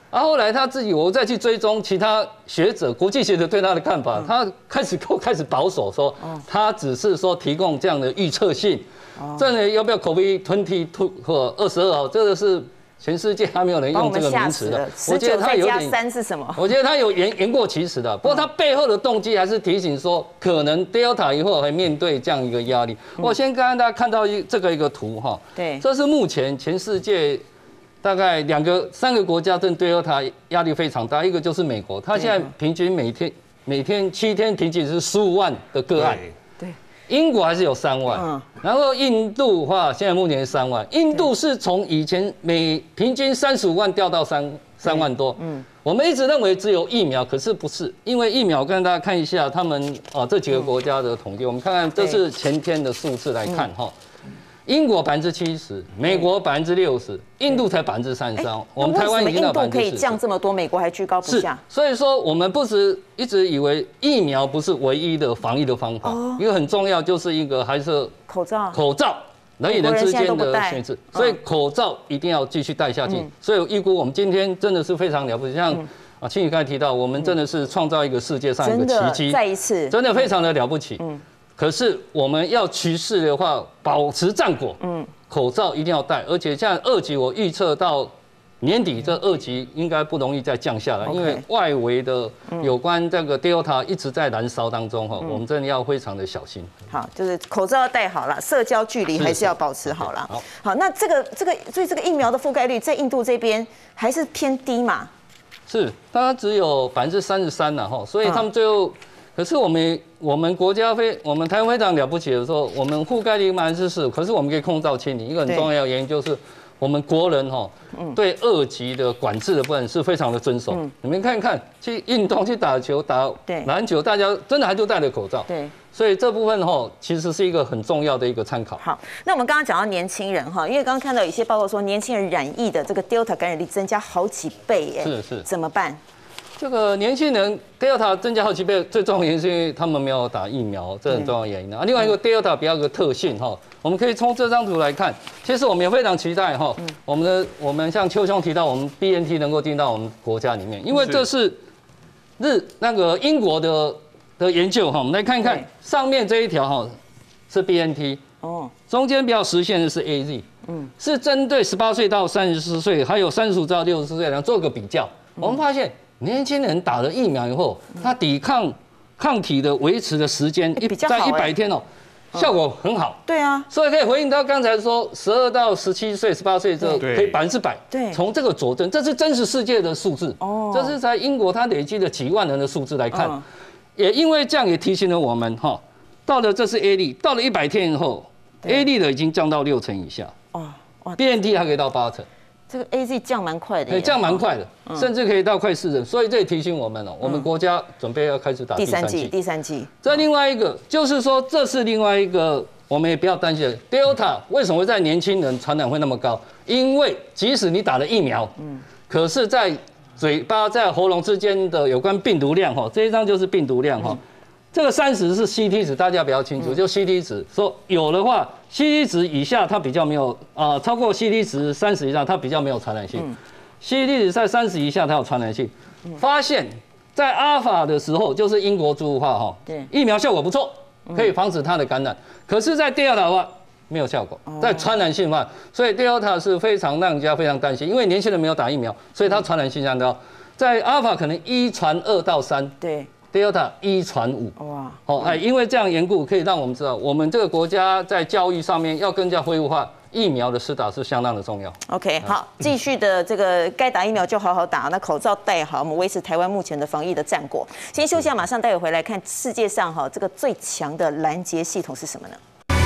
啊，后来他自己，我再去追踪其他学者、国际学者对他的看法，他开始开始保守说，他只是说提供这样的预测性。这呢要不要 COVID 二十二或二十二号？这个是全世界还没有人用这个名词的。 我觉得他有点三是什么？ 我觉得他有言言过其实的。不过他背后的动机还是提醒说，可能 Delta 以后会面对这样一个压力。我先刚刚大家看到一这个一个图哈， 对， 这是目前全世界大概两个三个国家对 Delta 压力非常大，一个就是美国，它现在平均每天每天七天平均是十五万的个案。英国还是有三万，嗯、然后印度的话，现在目前三万。印度是从以前每平均三十五万掉到三三万多。嗯，我们一直认为只有疫苗，可是不是，因为疫苗跟大家看一下他们啊这几个国家的统计，我们看看这是前天的数字来看哈。英国百分之七十，美国百分之六十，印度才百分之三十三。我们台湾已经到百分之四十。 印度可以降这么多，美国还居高不下。 所以说，我们不是一直以为疫苗不是唯一的防疫的方法，一个很重要就是一个还是口罩， 口罩人与人之间的限制，所以口罩一定要继续戴下去。所以预估我们今天真的是非常了不起，像啊庆宇刚才提到，我们真的是创造一个世界上一个奇迹， 再一次， 真的非常的了不起。嗯。可是我们要趋势的话，保持战果，嗯，口罩一定要戴，而且像二级，我预测到年底这二级应该不容易再降下来，因为外围的有关这个 Delta 一直在燃烧当中哈，我们真的要非常的小心。 好，就是口罩要戴好了，社交距离还是要保持好了。好，好，那这个这个，所以这个疫苗的覆盖率在印度这边还是偏低嘛？ 是，它只有百分之三十三了哈，所以他们最后。可是我们我们国家非我们台湾非常了不起的时候，我们覆盖率百分之四，可是我们可以控到清零。一个很重要的原因就是我们国人哈对二级的管制的部分是非常的遵守。嗯、你们看看去运动、去打球、打篮球，大家真的还都戴着口罩。 对， 所以这部分哈其实是一个很重要的一个参考。 好，那我们刚刚讲到年轻人哈，因为刚刚看到有些报告说年轻人染疫的这个 Delta 感染力增加好几倍耶， 是是， 怎么办？ 这个年轻人 Delta 增加好几倍，最重要原因是因为他们没有打疫苗，这很重要的原因啊。另外一个 Delta 比较有个特性哈，我们可以从这张图来看，其实我们也非常期待哈，我们的我们像邱兄提到，我们 B N T 能够进到我们国家里面，因为这是日那个英国的的研究哈，我们来看看上面这一条哈是 B N T， 哦，中间比较实现的是 A Z， 嗯，是针对十八岁到三十四岁，还有三十五到六十四岁来做个比较，我们发现。年轻人打了疫苗以后，他抵抗抗体的维持的时间一在一百天哦，效果很好。 对啊， 所以可以回应到刚才说，十二到十七岁、十八岁这可以百分之百。 对， 从这个佐证，这是真实世界的数字。哦，这是在英国它累积的几万人的数字来看，也因为这样也提醒了我们哈，到了这是 A 粒，到了一百天以后 ，A 粒的已经降到六成以下。哦，B N T 还可以到八成。 这个 A Z 降蛮快的， 对，降蛮快的，嗯、甚至可以到快四成，所以这也提醒我们哦，我们国家准备要开始打第三剂。 第三剂。 这另外一个就是说，这是另外一个，我们也不要担心的 Delta 为什么会在年轻人传染会那么高？因为即使你打了疫苗，嗯，可是在嘴巴在喉咙之间的有关病毒量哈，这一张就是病毒量哈。嗯这个三十是 C T 值，大家比较清楚，就 C T 值说有的话 ，C T 值以下它比较没有啊、呃，超过 C T 值三十以上它比较没有传染性、嗯、，C T 值在三十以下它有传染性。嗯、发现，在阿尔法的时候，就是英国猪化哈，对，疫苗效果不错，可以防止它的感染。嗯、可是，在 Delta 的话没有效果，在传染性的话，所以 Delta 是非常让人家非常担心，因为年轻人没有打疫苗，所以它传染性相当高。在阿尔法可能一传二到三，对。Delta 一传五，哇，好，哎，因为这样缘故，可以让我们知道，我们这个国家在教育上面要更加恢复化，疫苗的施打是相当的重要。 OK， 好，继续的这个该打疫苗就好好打，那口罩戴好，我们维持台湾目前的防疫的战果。先休息一下，马上待会回来看世界上哈这个最强的拦截系统是什么呢？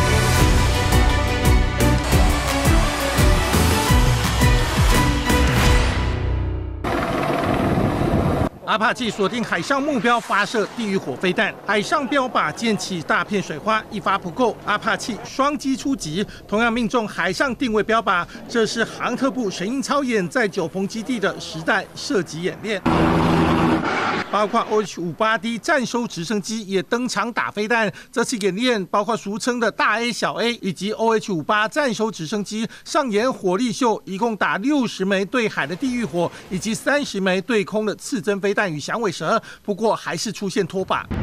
阿帕奇锁定海上目标发射地狱火飞弹，海上标靶溅起大片水花，一发不够，阿帕奇双击出击，同样命中海上定位标靶。这是航特部神鹰操演在九鹏基地的实弹射击演练。 包括 O H 五十八 D 战收直升机也登场打飞弹。这次演练包括俗称的大 A、小 A 以及 O H 五十八 战收直升机上演火力秀，一共打六十枚对海的地狱火，以及三十枚对空的刺针飞弹与响尾蛇。不过还是出现拖把。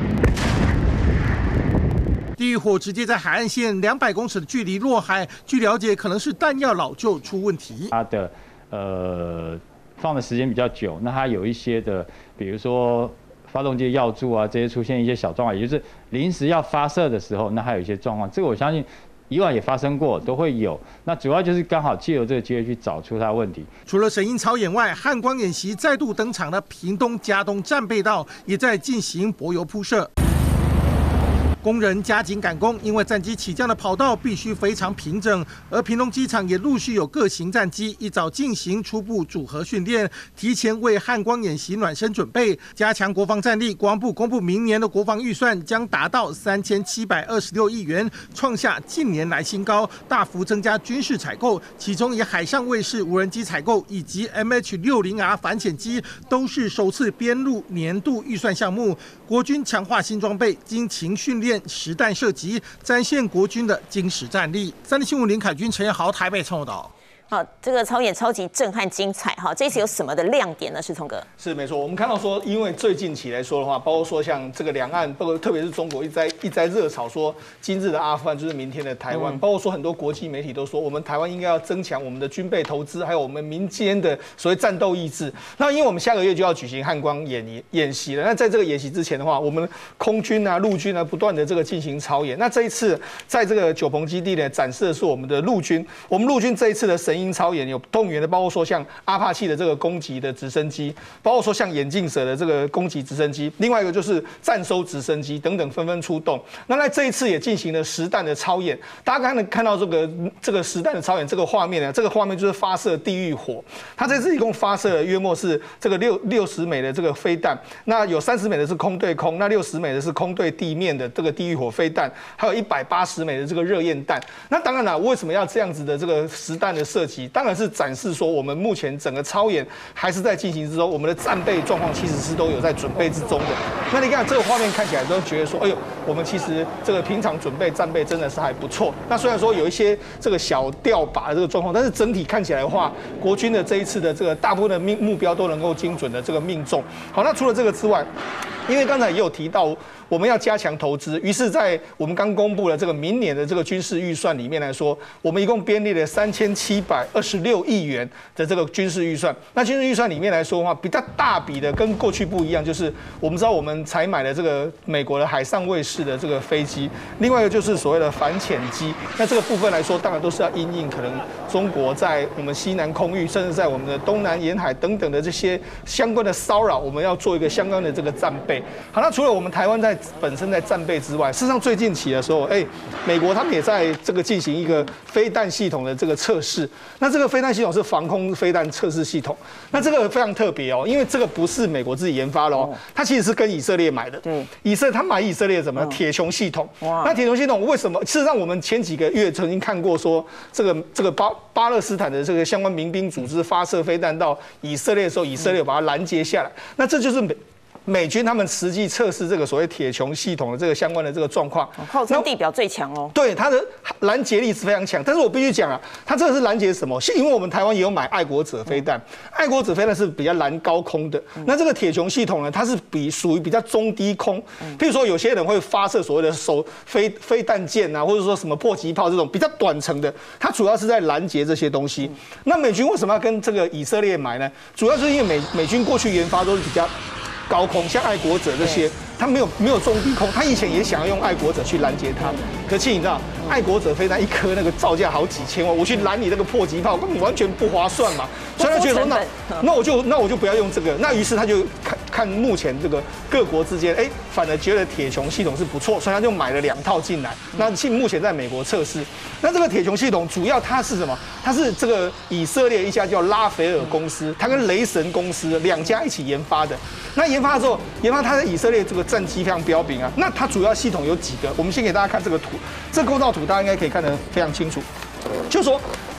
地狱火直接在海岸线两百公尺的距离落海，据了解，可能是弹药老旧出问题。 它的呃放的时间比较久，那它有一些的，比如说发动机的药柱啊，这些出现一些小状况，也就是临时要发射的时候，那还有一些状况。这个我相信以往也发生过，都会有。那主要就是刚好借由这个机会去找出它的问题。 除了神鹰操演外，汉光演习再度登场的屏东佳东战备道也在进行柏油铺设。工人加紧赶工，因为战机起降的跑道必须非常平整。而屏东机场也陆续有各型战机一早进行初步组合训练，提前为汉光演习暖身准备，加强国防战力。国防部公布明年的国防预算将达到三千七百二十六亿元，创下近年来新高，大幅增加军事采购，其中以海上卫士无人机采购以及 M H 六十 R 反潜机都是首次编入年度预算项目。国军强化新装备，精勤训练。实弹射击，展现国军的精实战力。三立新闻林凯君、陈彦豪台北报道。 好，这个操演超级震撼精彩哈！这次有什么的亮点呢？世聪哥是没错，我们看到说，因为最近期来说的话，包括说像这个两岸，包括特别是中国一直在一直在热炒说，今日的阿富汗就是明天的台湾，嗯、包括说很多国际媒体都说，我们台湾应该要增强我们的军备投资，还有我们民间的所谓战斗意志。那因为我们下个月就要举行汉光演演习了，那在这个演习之前的话，我们空军啊、陆军啊不断的这个进行操演。那这一次在这个九鹏基地呢，展示的是我们的陆军，我们陆军这一次的神鹰操演有动员的，包括说像阿帕契的这个攻击的直升机，包括说像眼镜蛇的这个攻击直升机，另外一个就是战收直升机等等纷纷出动。那在这一次也进行了实弹的操演，大家刚才看到这个这个实弹的操演这个画面呢，这个画面就是发射地狱火，它这次一共发射了约莫是这个六六十枚的这个飞弹，那有三十枚的是空对空，那六十枚的是空对地面的这个地狱火飞弹，还有一百八十枚的这个热焰弹。那当然了，为什么要这样子的这个实弹的射击？当然是展示说我们目前整个操演还是在进行之中，我们的战备状况其实是都有在准备之中的。那你看这个画面看起来都觉得说，哎呦，我们其实这个平常准备战备真的是还不错。那虽然说有一些这个小掉靶的这个状况，但是整体看起来的话，国军的这一次的这个大部分的命目标都能够精准的这个命中。好，那除了这个之外，因为刚才也有提到我们要加强投资，于是，在我们刚公布了这个明年的这个军事预算里面来说，我们一共编列了三千七百二十六亿元的这个军事预算。那军事预算里面来说的话，比较大笔的跟过去不一样，就是我们知道我们采买了这个美国的海上卫士的这个飞机，另外一个就是所谓的反潜机。那这个部分来说，当然都是要因应可能中国在我们西南空域，甚至在我们的东南沿海等等的这些相关的骚扰，我们要做一个相关的这个战备。好，那除了我们台湾在本身在战备之外，事实上最近期的时候，哎，美国他们也在这个进行一个飞弹系统的这个测试。那这个飞弹系统是防空飞弹测试系统，那这个非常特别哦，因为这个不是美国自己研发的哦，它其实是跟以色列买的。对，以色列他买以色列什么铁穹系统？哇，那铁穹系统为什么？事实上我们前几个月曾经看过说，这个这个巴巴勒斯坦的这个相关民兵组织发射飞弹到以色列的时候，以色列把它拦截下来。那这就是美。美军他们实际测试这个所谓铁穹系统的这个相关的这个状况， 号称地表最强哦。 对，它的拦截力是非常强，但是我必须讲啊，它这个是拦截什么？因为我们台湾也有买爱国者飞弹，嗯、爱国者飞弹是比较拦高空的，嗯、那这个铁穹系统呢，它是比属于比较中低空。嗯、譬如说，有些人会发射所谓的手飞飞弹箭啊，或者说什么迫击炮这种比较短程的，它主要是在拦截这些东西。嗯、那美军为什么要跟这个以色列买呢？主要是因为美美军过去研发都是比较高空，像爱国者这些，他没有没有中低空，他以前也想要用爱国者去拦截它，可是你知道，爱国者飞弹一颗那个造价好几千万，我去拦你那个迫击炮，根本完全不划算嘛。所以他觉得说，那那我就那我就不要用这个。那于是他就看看目前这个各国之间，哎，反而觉得铁穹系统是不错，所以他就买了两套进来。那现目前在美国测试。那这个铁穹系统主要它是什么？它是这个以色列一家叫拉斐尔公司，它跟雷神公司两家一起研发的。那研发之后，研发它在以色列这个战机非常彪炳啊。那它主要系统有几个？我们先给大家看这个图，这个构造图大家应该可以看得非常清楚。就是说，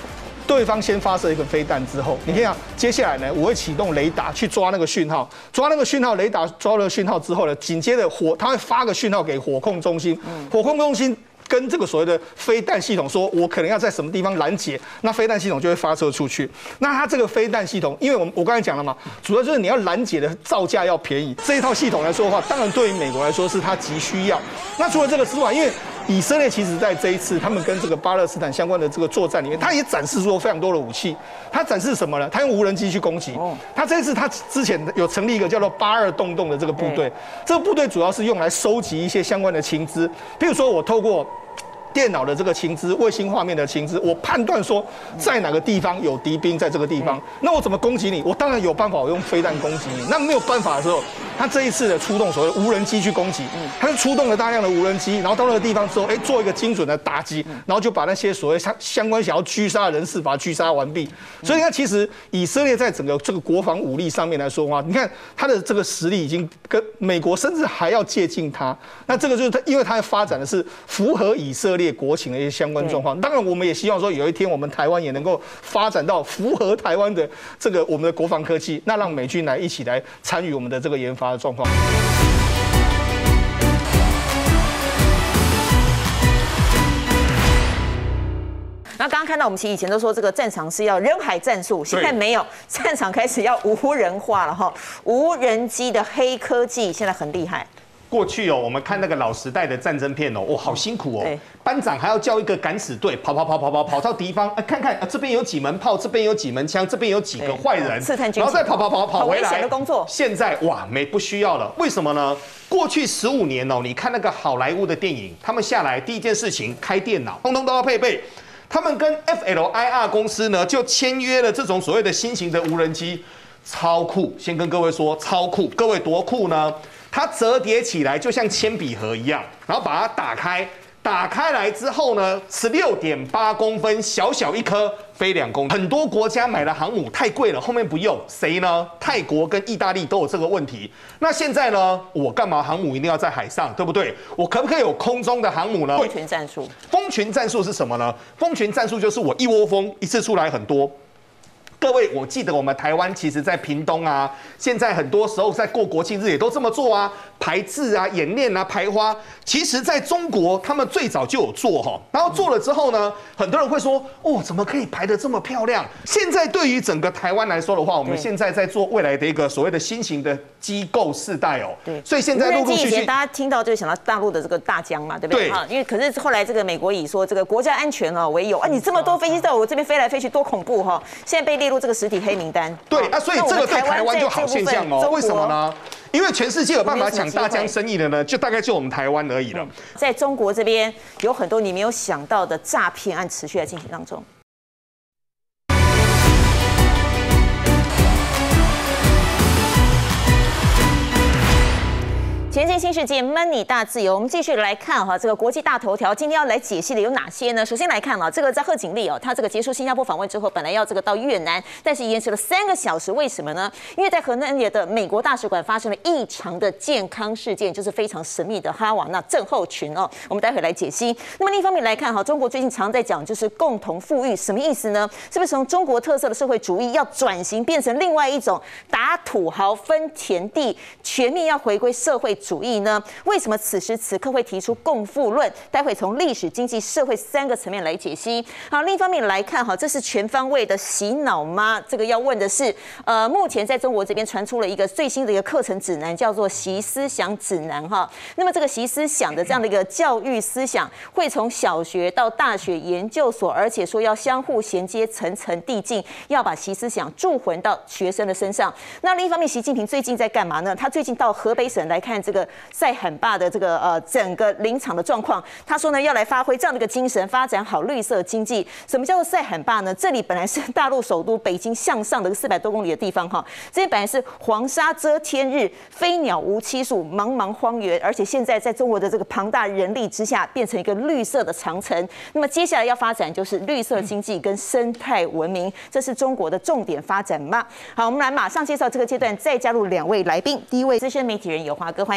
对方先发射一个飞弹之后，你看啊，接下来呢，我会启动雷达去抓那个讯号，抓那个讯号，雷达抓了讯号之后呢，紧接着火，它会发个讯号给火控中心，火控中心跟这个所谓的飞弹系统说，我可能要在什么地方拦截，那飞弹系统就会发射出去。那它这个飞弹系统，因为我们我刚才讲了嘛，主要就是你要拦截的造价要便宜，这一套系统来说的话，当然对于美国来说是它急需要。那除了这个之外，因为以色列其实在这一次他们跟这个巴勒斯坦相关的这个作战里面，他也展示出非常多的武器。他展示什么呢？他用无人机去攻击。他这一次他之前有成立一个叫做八二洞洞的这个部队，这个部队主要是用来收集一些相关的情资，譬如说我透过电脑的这个情资、卫星画面的情资，我判断说在哪个地方有敌兵在这个地方，那我怎么攻击你？我当然有办法，我用飞弹攻击你。那没有办法的时候，他这一次的出动所谓无人机去攻击，他就出动了大量的无人机，然后到那个地方之后，哎，做一个精准的打击，然后就把那些所谓相相关想要狙杀的人士把它狙杀完毕。所以你看，其实以色列在整个这个国防武力上面来说的话，你看他的这个实力已经跟美国甚至还要接近他。那这个就是他，因为他发展的是符合以色列国情的一些相关状况。当然，我们也希望说有一天我们台湾也能够发展到符合台湾的这个我们的国防科技，那让美军来一起来参与我们的这个研发的状况。 那刚刚看到我们其实以前都说这个战场是要人海战术，现在没有，战场开始要无人化了哈，无人机的黑科技现在很厉害。 过去哦，我们看那个老时代的战争片哦，哦，好辛苦哦。班长还要叫一个敢死队跑跑跑跑跑跑到敌方，啊，看看啊这边有几门炮，这边有几门枪，这边有几个坏人，然后再跑跑跑跑回来。 危险的工作。 现在哇，没不需要了，为什么呢？过去十五年哦，你看那个好莱坞的电影，他们下来第一件事情开电脑，通通都要配备。他们跟 F L I R 公司呢就签约了这种所谓的新型的无人机，超酷。先跟各位说，超酷。各位多酷呢？它折叠起来就像铅笔盒一样，然后把它打开，打开来之后呢，十六点八公分，小小一颗，飞两公斤。很多国家买的航母太贵了，后面不用，谁呢？泰国跟意大利都有这个问题。那现在呢？我干嘛航母一定要在海上，对不对？我可不可以有空中的航母呢？ 蜂群战术。 蜂群战术是什么呢？蜂群战术就是我一窝蜂，一次出来很多。各位，我记得我们台湾其实在屏东啊，现在很多时候在过国庆日也都这么做啊，排字啊、演练啊、排花。其实在中国，他们最早就有做哈，然后做了之后呢，很多人会说，哦，怎么可以排得这么漂亮？现在对于整个台湾来说的话，我们现在在做未来的一个所谓的新型的机构世代哦。对，所以现在陆陆续续， 大家听到就想到大陆的这个大疆嘛，对不对？对。因为可是后来这个美国以说这个国家安全啊为由啊，你这么多飞机在我这边飞来飞去，多恐怖哈！现在被列入这个实体黑名单。 对啊，所以这个对台湾就好现象哦。为什么呢？因为全世界有办法抢大疆生意的呢，就大概就我们台湾而已了。 在中国这边有很多你没有想到的诈骗案持续在进行当中。前进新世界 Money 大自由，我们继续来看哈这个国际大头条，今天要来解析的有哪些呢？首先来看啊，这个在贺锦丽哦，他这个结束新加坡访问之后，本来要这个到越南，但是延迟了三个小时，为什么呢？因为在河南的美国大使馆发生了异常的健康事件，就是非常神秘的哈瓦那症候群哦。我们待会来解析。那么另一方面来看哈，中国最近常在讲就是共同富裕，什么意思呢？是不是从中国特色的社会主义要转型变成另外一种打土豪分田地，全面要回归社会主义呢？为什么此时此刻会提出共富论？待会从历史、经济、社会三个层面来解析。好，另一方面来看，哈，这是全方位的洗脑吗？这个要问的是，呃，目前在中国这边传出了一个最新的一个课程指南，叫做《习思想指南》哈。那么这个习思想的这样的一个教育思想，会从小学到大学、研究所，而且说要相互衔接、层层递进，要把习思想注混到学生的身上。那另一方面，习近平最近在干嘛呢？他最近到河北省来看这个赛罕坝的这个呃整个林场的状况，他说呢要来发挥这样的一个精神，发展好绿色经济。什么叫做赛罕坝呢？这里本来是大陆首都北京向上的四百多公里的地方哈，这边本来是黄沙遮天日，飞鸟无栖宿，茫茫荒原，而且现在在中国的这个庞大人力之下，变成一个绿色的长城。那么接下来要发展就是绿色经济跟生态文明，这是中国的重点发展吗？好，我们来马上介绍这个阶段，再加入两位来宾。第一位资深媒体人有华哥，欢迎。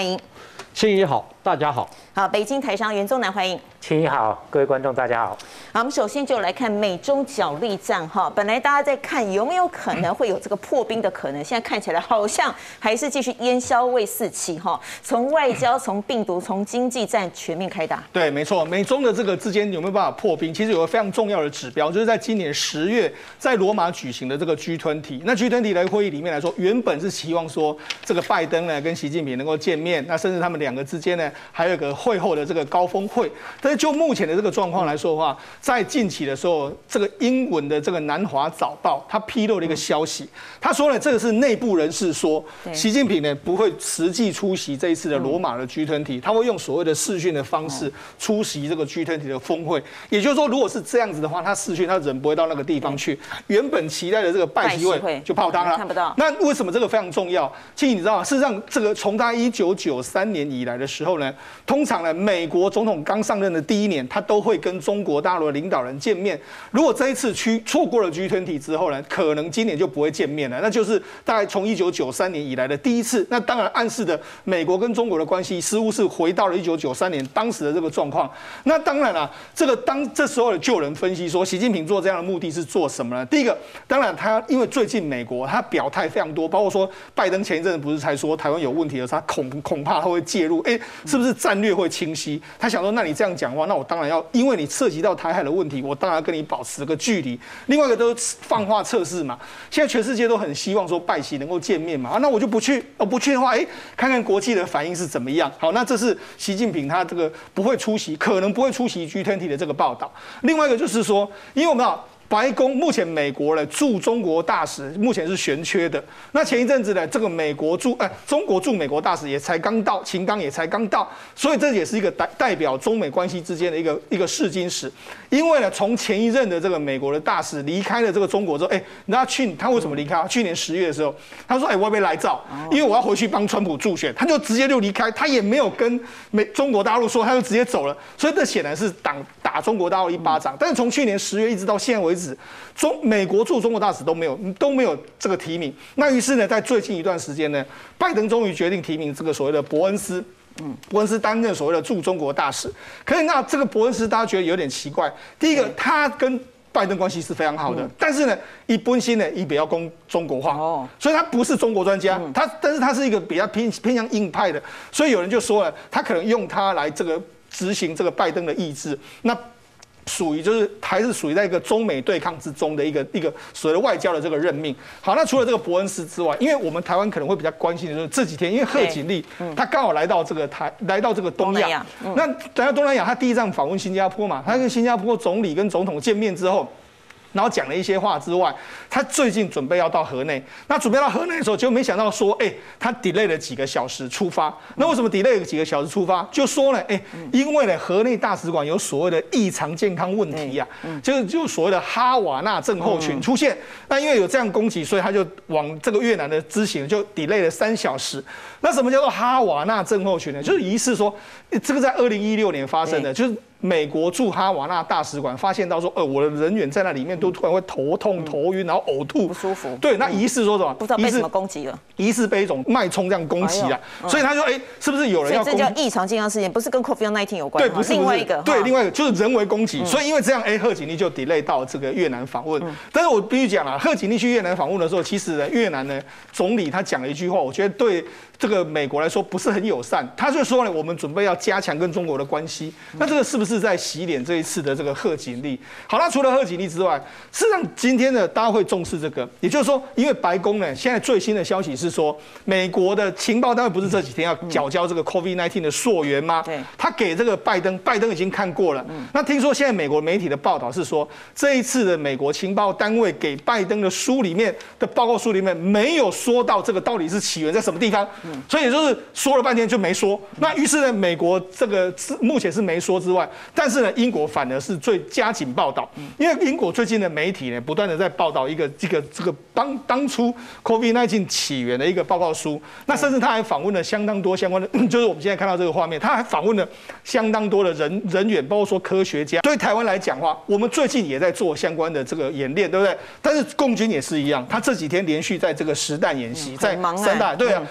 欢迎。 青怡好，大家好。 好，北京台商袁宗南欢迎。 青怡好，各位观众大家好。 好，我们首先就来看美中角力战哈。本来大家在看有没有可能会有这个破冰的可能，现在看起来好像还是继续烟硝味四起哈。从外交、从病毒、从经济战全面开打。 对，没错，美中的这个之间有没有办法破冰？其实有个非常重要的指标，就是在今年十月在罗马举行的这个 G 二十。那 G 二十的会议里面来说，原本是希望说这个拜登呢跟习近平能够见面，那甚至他们两个之间呢还有一个会后的这个高峰会。但是就目前的这个状况来说的话，在近期的时候，这个英文的这个南华早报它披露了一个消息，他说呢，这个是内部人士说，习近平呢不会实际出席这一次的罗马的 G 二十，他会用所谓的视讯的方式出席这个 G 二十的峰会。也就是说，如果是这样子的话，他视讯他人不会到那个地方去，原本期待的这个拜习会就泡汤了， 看不到。 那为什么这个非常重要？其实你知道吗？事实上，这个从他一九九三年以来的时候呢，通常呢，美国总统刚上任的第一年，他都会跟中国大陆的领导人见面。如果这一次去错过了 G 二十之后呢，可能今年就不会见面了。那就是大概从一九九三年以来的第一次。那当然暗示的美国跟中国的关系似乎是回到了一九九三年当时的这个状况。那当然啊，这个当这时候就有人分析说，习近平做这样的目的是做什么呢？第一个，当然他因为最近美国他表态非常多，包括说拜登前一阵子不是才说台湾有问题的时候，他恐恐怕他会介入，哎，是不是战略会清晰？他想说，那你这样讲的话，那我当然要，因为你涉及到台海的问题，我当然要跟你保持个距离。另外一个都是放话测试嘛，现在全世界都很希望说拜习能够见面嘛，啊，那我就不去，我不去的话，哎，看看国际的反应是怎么样。好，那这是习近平他这个不会出席，可能不会出席 G 二十的这个报道。另外一个就是说，因为我们要。白宫目前美国的驻中国大使目前是悬缺的。那前一阵子呢，这个美国驻呃中国驻美国大使也才刚到，秦刚也才刚到，所以这也是一个代代表中美关系之间的一个一个试金石。因为呢，从前一任的这个美国的大使离开了这个中国之后，哎，那去他为什么离开？去年十月的时候，他说，哎，我要被来照，因为我要回去帮川普助选，他就直接就离开，他也没有跟美中国大陆说，他就直接走了。所以这显然是打打中国大陆一巴掌。但是从去年十月一直到现在为止，中美国驻中国大使都没有都没有这个提名。那于是呢，在最近一段时间呢，拜登终于决定提名这个所谓的伯恩斯。嗯，伯恩斯担任所谓的驻中国大使。可是那这个伯恩斯大家觉得有点奇怪。第一个，他跟拜登关系是非常好的，嗯、但是呢，一本心呢，以比较攻中国化，哦、所以他不是中国专家，嗯、他但是他是一个比较偏偏向硬派的，所以有人就说了，他可能用他来这个执行这个拜登的意志。那属于就是还是属于在一个中美对抗之中的一个一个所谓的外交的这个任命。好，那除了这个伯恩斯之外，因为我们台湾可能会比较关心的就是这几天，因为贺锦丽他刚好来到这个台来到这个东亚，嗯、那来到东南亚，他第一站访问新加坡嘛，他跟新加坡总理跟总统见面之后。然后讲了一些话之外，他最近准备要到河内。那准备到河内的时候，就没想到说，哎，他 delay 了几个小时出发。那为什么 delay 了几个小时出发？就说呢，哎，因为呢，河内大使馆有所谓的异常健康问题啊，就是就所谓的哈瓦那症候群出现。那因为有这样攻击，所以他就往这个越南的之行就 delay 了三小时。那什么叫做哈瓦那症候群呢？就是疑似说，这个在二零一六年发生的，就是。美国驻哈瓦那大使馆发现到说，呃，我的人员在那里面都突然会头痛、头晕，然后呕吐， 不舒服。 对，那疑似说什么？ 不知道被什么攻击了。 疑似被一种脉冲这样攻击了，所以他说，哎，是不是有人要？ 这叫异常健康事件，不是跟 COVID 十九 有关。 对，不是另外一个。 对，另外一个就是人为攻击。所以因为这样，哎，贺锦丽就 delay 到这个越南访问。但是我必须讲啊，贺锦丽去越南访问的时候，其实呢，越南呢总理他讲了一句话，我觉得对这个美国来说不是很友善。他就说呢，我们准备要加强跟中国的关系。那这个是不是在洗脸这一次的这个贺锦丽？好，那除了贺锦丽之外，事实上今天呢，大家会重视这个，也就是说，因为白宫呢现在最新的消息是说，美国的情报单位不是这几天要缴交这个 COVID 十九 的溯源吗？对，他给这个拜登，拜登已经看过了。那听说现在美国媒体的报道是说，这一次的美国情报单位给拜登的书里面的报告书里面没有说到这个到底是起源在什么地方，所以也就是说了半天就没说。那于是呢，美国这个目前是没说之外，但是呢，英国反而是最加紧报道，因为英国最近的媒体呢，不断的在报道一个这个这个当当初 COVID 十九 起源的一个报告书。那甚至他还访问了相当多相关的，就是我们现在看到这个画面，他还访问了相当多的人人员，包括说科学家。对台湾来讲的话，我们最近也在做相关的这个演练，对不对？但是共军也是一样，他这几天连续在这个实弹演习，在三大对啊，这个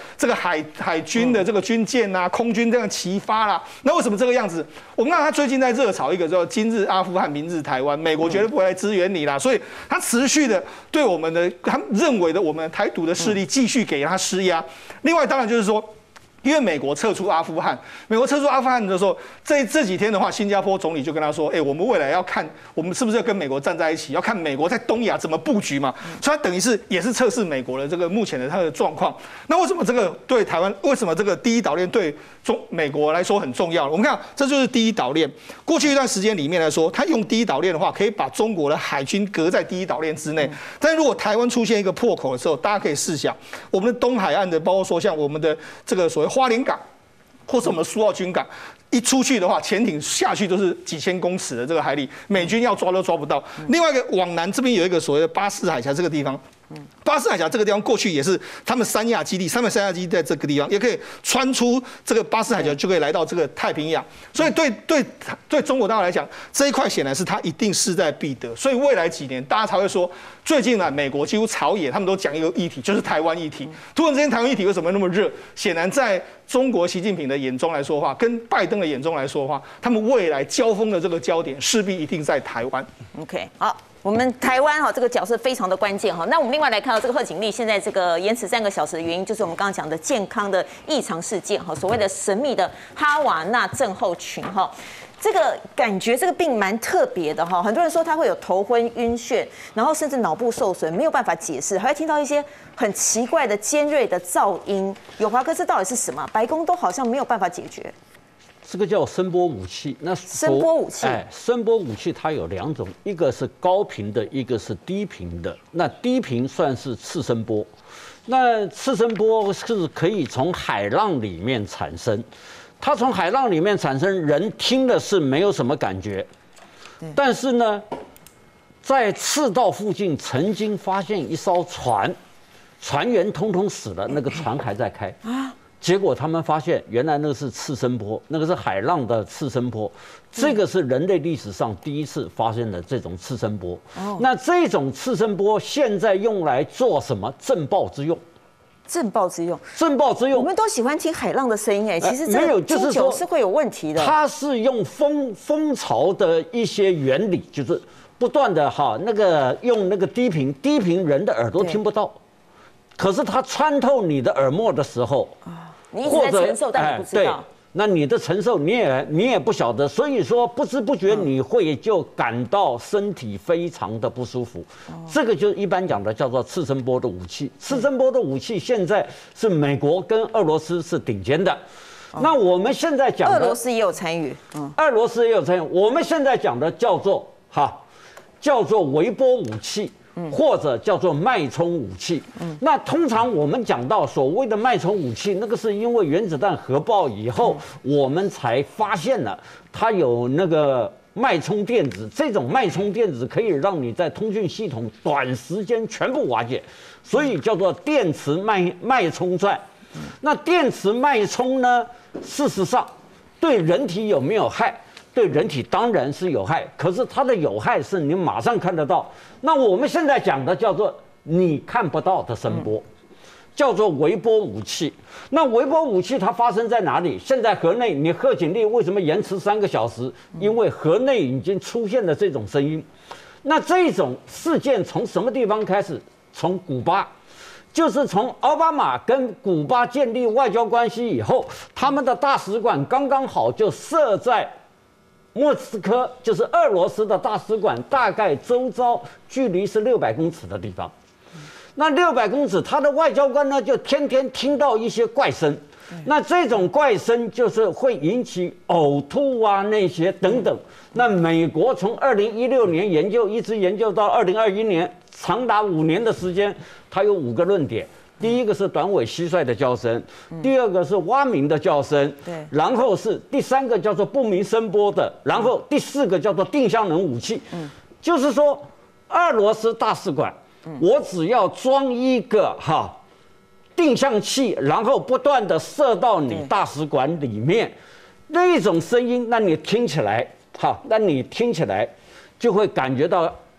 海海军的这个军舰啊、空军这样齐发啦。那为什么这个样子？我们看他最近在热炒一个叫“今日阿富汗，明日台湾”，美国绝对不会来支援你啦，所以他持续的对我们的他认为的我们台独的势力继续给他施压。另外，当然就是说。因为美国撤出阿富汗，美国撤出阿富汗的时候，这这几天的话，新加坡总理就跟他说：“哎，我们未来要看我们是不是要跟美国站在一起，要看美国在东亚怎么布局嘛。”所以他等于是也是测试美国的这个目前的它的状况。那为什么这个对台湾？为什么这个第一岛链对中美国来说很重要？我们看，这就是第一岛链。过去一段时间里面来说，他用第一岛链的话，可以把中国的海军隔在第一岛链之内。但是如果台湾出现一个破口的时候，大家可以试想，我们的东海岸的，包括说像我们的这个所谓花莲港，或是我们的苏澳军港，一出去的话，潜艇下去都是几千公尺的这个海里，美军要抓都抓不到。另外一个往南这边有一个所谓的巴士海峡这个地方。巴士海峡这个地方过去也是他们三亚基地，他们三亚基地在这个地方，也可以穿出这个巴士海峡，就可以来到这个太平洋。所以对对对中国大陆来讲，这一块显然是它一定势在必得。所以未来几年，大家才会说，最近呢，美国几乎朝野他们都讲一个议题，就是台湾议题。突然之间，台湾议题为什么那么热？显然在中国习近平的眼中来说的话，跟拜登的眼中来说的话，他们未来交锋的这个焦点势必一定在台湾。 OK， 好。我们台湾哈这个角色非常的关键哈。那我们另外来看到这个贺锦丽现在这个延迟三个小时的原因，就是我们刚刚讲的健康的异常事件哈，所谓的神秘的哈瓦那症候群哈。这个感觉这个病蛮特别的哈，很多人说他会有头昏晕眩，然后甚至脑部受损，没有办法解释，还会听到一些很奇怪的尖锐的噪音。友华哥，这到底是什么？白宫都好像没有办法解决。 这个叫声波武器。那声波武器， 哎，声波武器它有两种，一个是高频的，一个是低频的。那低频算是次声波，那次声波是可以从海浪里面产生，它从海浪里面产生，人听的是没有什么感觉，但是呢，在赤道附近曾经发现一艘船，船员通通死了，那个船还在开啊。结果他们发现，原来那个是次声波，那个是海浪的次声波，这个是人类历史上第一次发现的这种次声波。哦、那这种次声波现在用来做什么？震爆之用。 震爆之用， 震爆之用， 我们都喜欢听海浪的声音哎，其实没有，就是说是会有问题的。 它是用风风潮的一些原理，就是不断的哈那个用那个低频，低频人的耳朵听不到，可是它穿透你的耳膜的时候。 你一直在承受，但你不知道。 哎、那你的承受，你也你也不晓得，所以说不知不觉你会就感到身体非常的不舒服。嗯、这个就是一般讲的叫做次声波的武器。次声波的武器现在是美国跟俄罗斯是顶尖的。嗯、那我们现在讲的， 俄罗斯也有参与， 嗯，俄罗斯也有参与。我们现在讲的叫做哈，叫做微波武器。或者叫做脉冲武器。嗯、那通常我们讲到所谓的脉冲武器，那个是因为原子弹核爆以后，嗯、我们才发现了它有那个脉冲电子。这种脉冲电子可以让你在通讯系统短时间全部瓦解，所以叫做电磁脉脉冲战。嗯、那电磁脉冲呢，事实上对人体有没有害？对人体当然是有害，可是它的有害是你马上看得到。那我们现在讲的叫做你看不到的声波，叫做微波武器。那微波武器它发生在哪里？现在河内，你贺锦丽为什么延迟三个小时？因为河内已经出现了这种声音。那这种事件从什么地方开始？从古巴。就是从奥巴马跟古巴建立外交关系以后，他们的大使馆刚刚好就设在莫斯科，就是俄罗斯的大使馆，大概周遭距离是六百公尺的地方。那六百公尺，他的外交官呢，就天天听到一些怪声。那这种怪声就是会引起呕吐啊，那些等等。那美国从二零一六年研究，一直研究到二零二一年，长达五年的时间，它有五个论点。第一个是短尾蟋蟀的叫声，第二个是蛙鸣的叫声，对，然后是第三个叫做不明声波的，然后第四个叫做定向能武器。嗯，就是说，俄罗斯大使馆，我只要装一个哈定向器，然后不断的射到你大使馆里面，那一种声音，那你听起来，好，那你听起来就会感觉到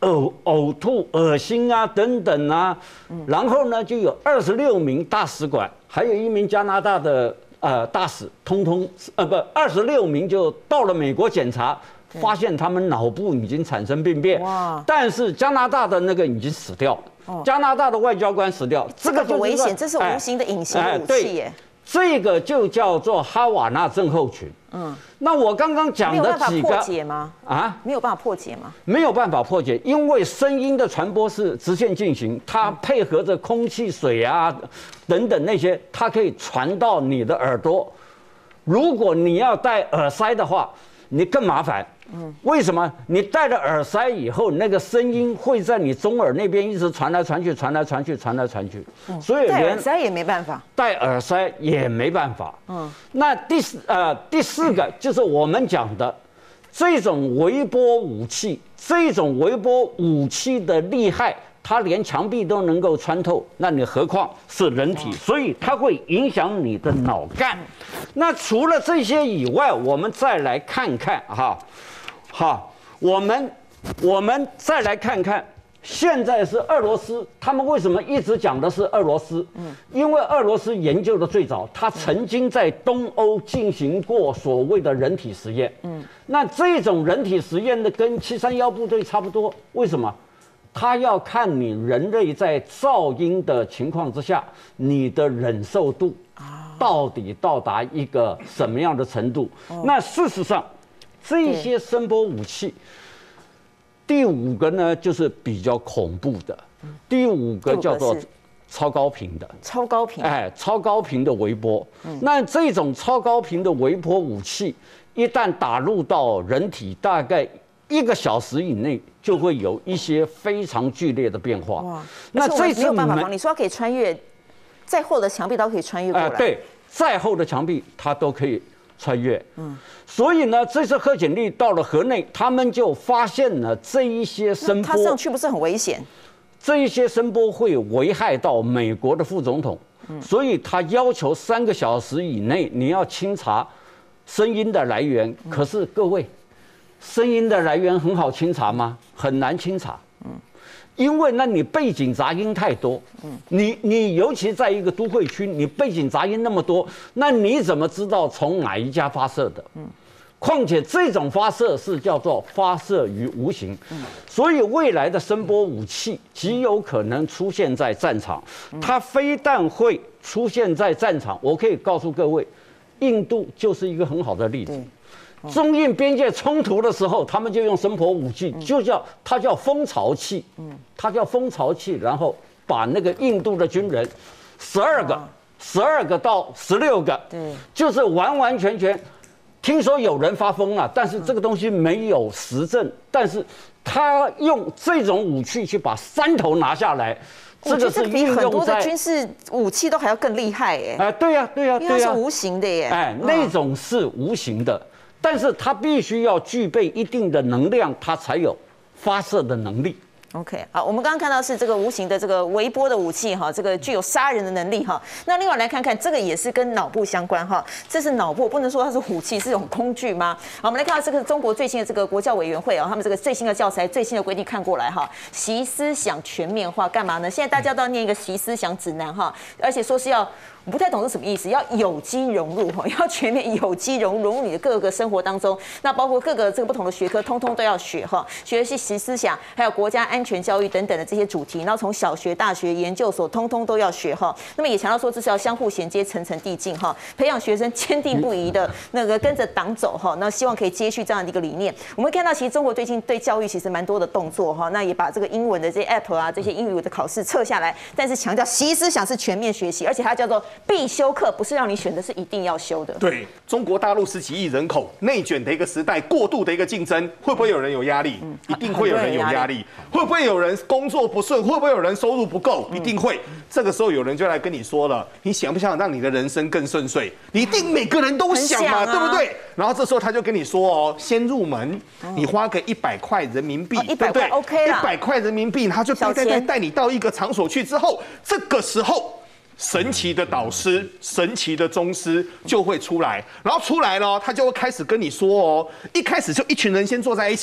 呕呕吐、恶心啊等等啊，然后呢就有二十六名大使馆，还有一名加拿大的呃大使，通通呃不二十六名就到了美国检查，发现他们脑部已经产生病变，哇！但是加拿大的那个已经死掉了，哦、加拿大的外交官死掉， 这个很危险，这是无形的隐形武器耶。 这个就叫做哈瓦那症候群。嗯，那我刚刚讲的几个，没有办法破解吗？啊，没有办法破解吗？ 没有办法破解，因为声音的传播是直线进行，它配合着空气、水啊等等那些，它可以传到你的耳朵。如果你要戴耳塞的话，你更麻烦。嗯，为什么？你戴了耳塞以后，那个声音会在你中耳那边一直传来传去，传来传去，传来传去。嗯，所以戴耳塞也没办法， 戴耳塞也没办法。嗯，那第四呃第四个就是我们讲的这种微波武器，这种微波武器的厉害，它连墙壁都能够穿透，那你何况是人体？所以它会影响你的脑干。那除了这些以外，我们再来看看哈。好，我们我们再来看看，现在是俄罗斯，他们为什么一直讲的是俄罗斯？嗯，因为俄罗斯研究的最早，他曾经在东欧进行过所谓的人体实验。嗯，那这种人体实验的跟七三幺部队差不多，为什么？他要看你人类在噪音的情况之下，你的忍受度到底到达一个什么样的程度？那事实上，这些声波武器，第五个呢就是比较恐怖的，第五个叫做超高频的， 超高频， 哎，超高频的微波。那这种超高频的微波武器，一旦打入到人体，大概一个小时以内就会有一些非常剧烈的变化。哇， 那这次没有办法防，你说可以穿越再厚的墙壁都可以穿越过来， 对，再厚的墙壁它都可以穿越。嗯，所以呢，这次贺锦丽到了河内，他们就发现了这一些声波， 他上去不是很危险？ 这一些声波会危害到美国的副总统，嗯、所以他要求三个小时以内你要清查声音的来源。嗯、可是各位，声音的来源很好清查吗？很难清查。嗯，因为那你背景杂音太多。嗯，你你尤其在一个都会区，你背景杂音那么多，那你怎么知道从哪一家发射的？嗯。况且这种发射是叫做发射于无形，所以未来的声波武器极有可能出现在战场。它非但会出现在战场，我可以告诉各位，印度就是一个很好的例子。中印边界冲突的时候，他们就用声波武器，就叫它叫蜂巢器，它叫蜂巢器，然后把那个印度的军人十二个、十二个到十六个，就是完完全全。听说有人发疯了，但是这个东西没有实证。但是他用这种武器去把山头拿下来， 这个是比很多的军事武器都还要更厉害哎。 哎，对呀，对呀，对呀， 因为它是无形的耶。 哎，那种是无形的，但是它必须要具备一定的能量，它才有发射的能力。 OK， 好，我们刚刚看到是这个无形的这个微波的武器哈，这个具有杀人的能力哈。那另外来看看，这个也是跟脑部相关哈，这是脑部，不能说它是武器，是一种工具吗？好，我们来看到这个中国最新的这个国教委员会啊，他们这个最新的教材、最新的规定看过来哈，习思想全面化干嘛呢？现在大家都要念一个习思想指南哈，而且说是要。我不太懂是什么意思，要有机融入哈，要全面有机融融入你的各个生活当中，那包括各个这个不同的学科，通通都要学哈，学习习思想，还有国家安全教育等等的这些主题，然后从小学、大学、研究所，通通都要学哈。那么也强调说，这是要相互衔接、层层递进哈，培养学生坚定不移的那个跟着党走哈，那希望可以接续这样的一个理念。我们看到，其实中国最近对教育其实蛮多的动作哈，那也把这个英文的这些 app 啊，这些英语的考试撤下来，但是强调习思想是全面学习，而且它叫做必修课，不是让你选的，是一定要修的。 对，中国大陆十几亿人口，内卷的一个时代，过度的一个竞争，会不会有人有压力？嗯、一定会有人有压力。会不会有人工作不顺？会不会有人收入不够？一定会。这个时候有人就来跟你说了，你想不想让你的人生更顺遂？你一定每个人都想嘛，想啊、对不对？然后这时候他就跟你说哦，先入门，你花个一百块人民币， 一百块 OK 啦， 一百块人民币，他就带带带带你到一个场所去之后，这个时候。神奇的导师、神奇的宗师就会出来，然后出来了，他就会开始跟你说哦，一开始就一群人先坐在一起，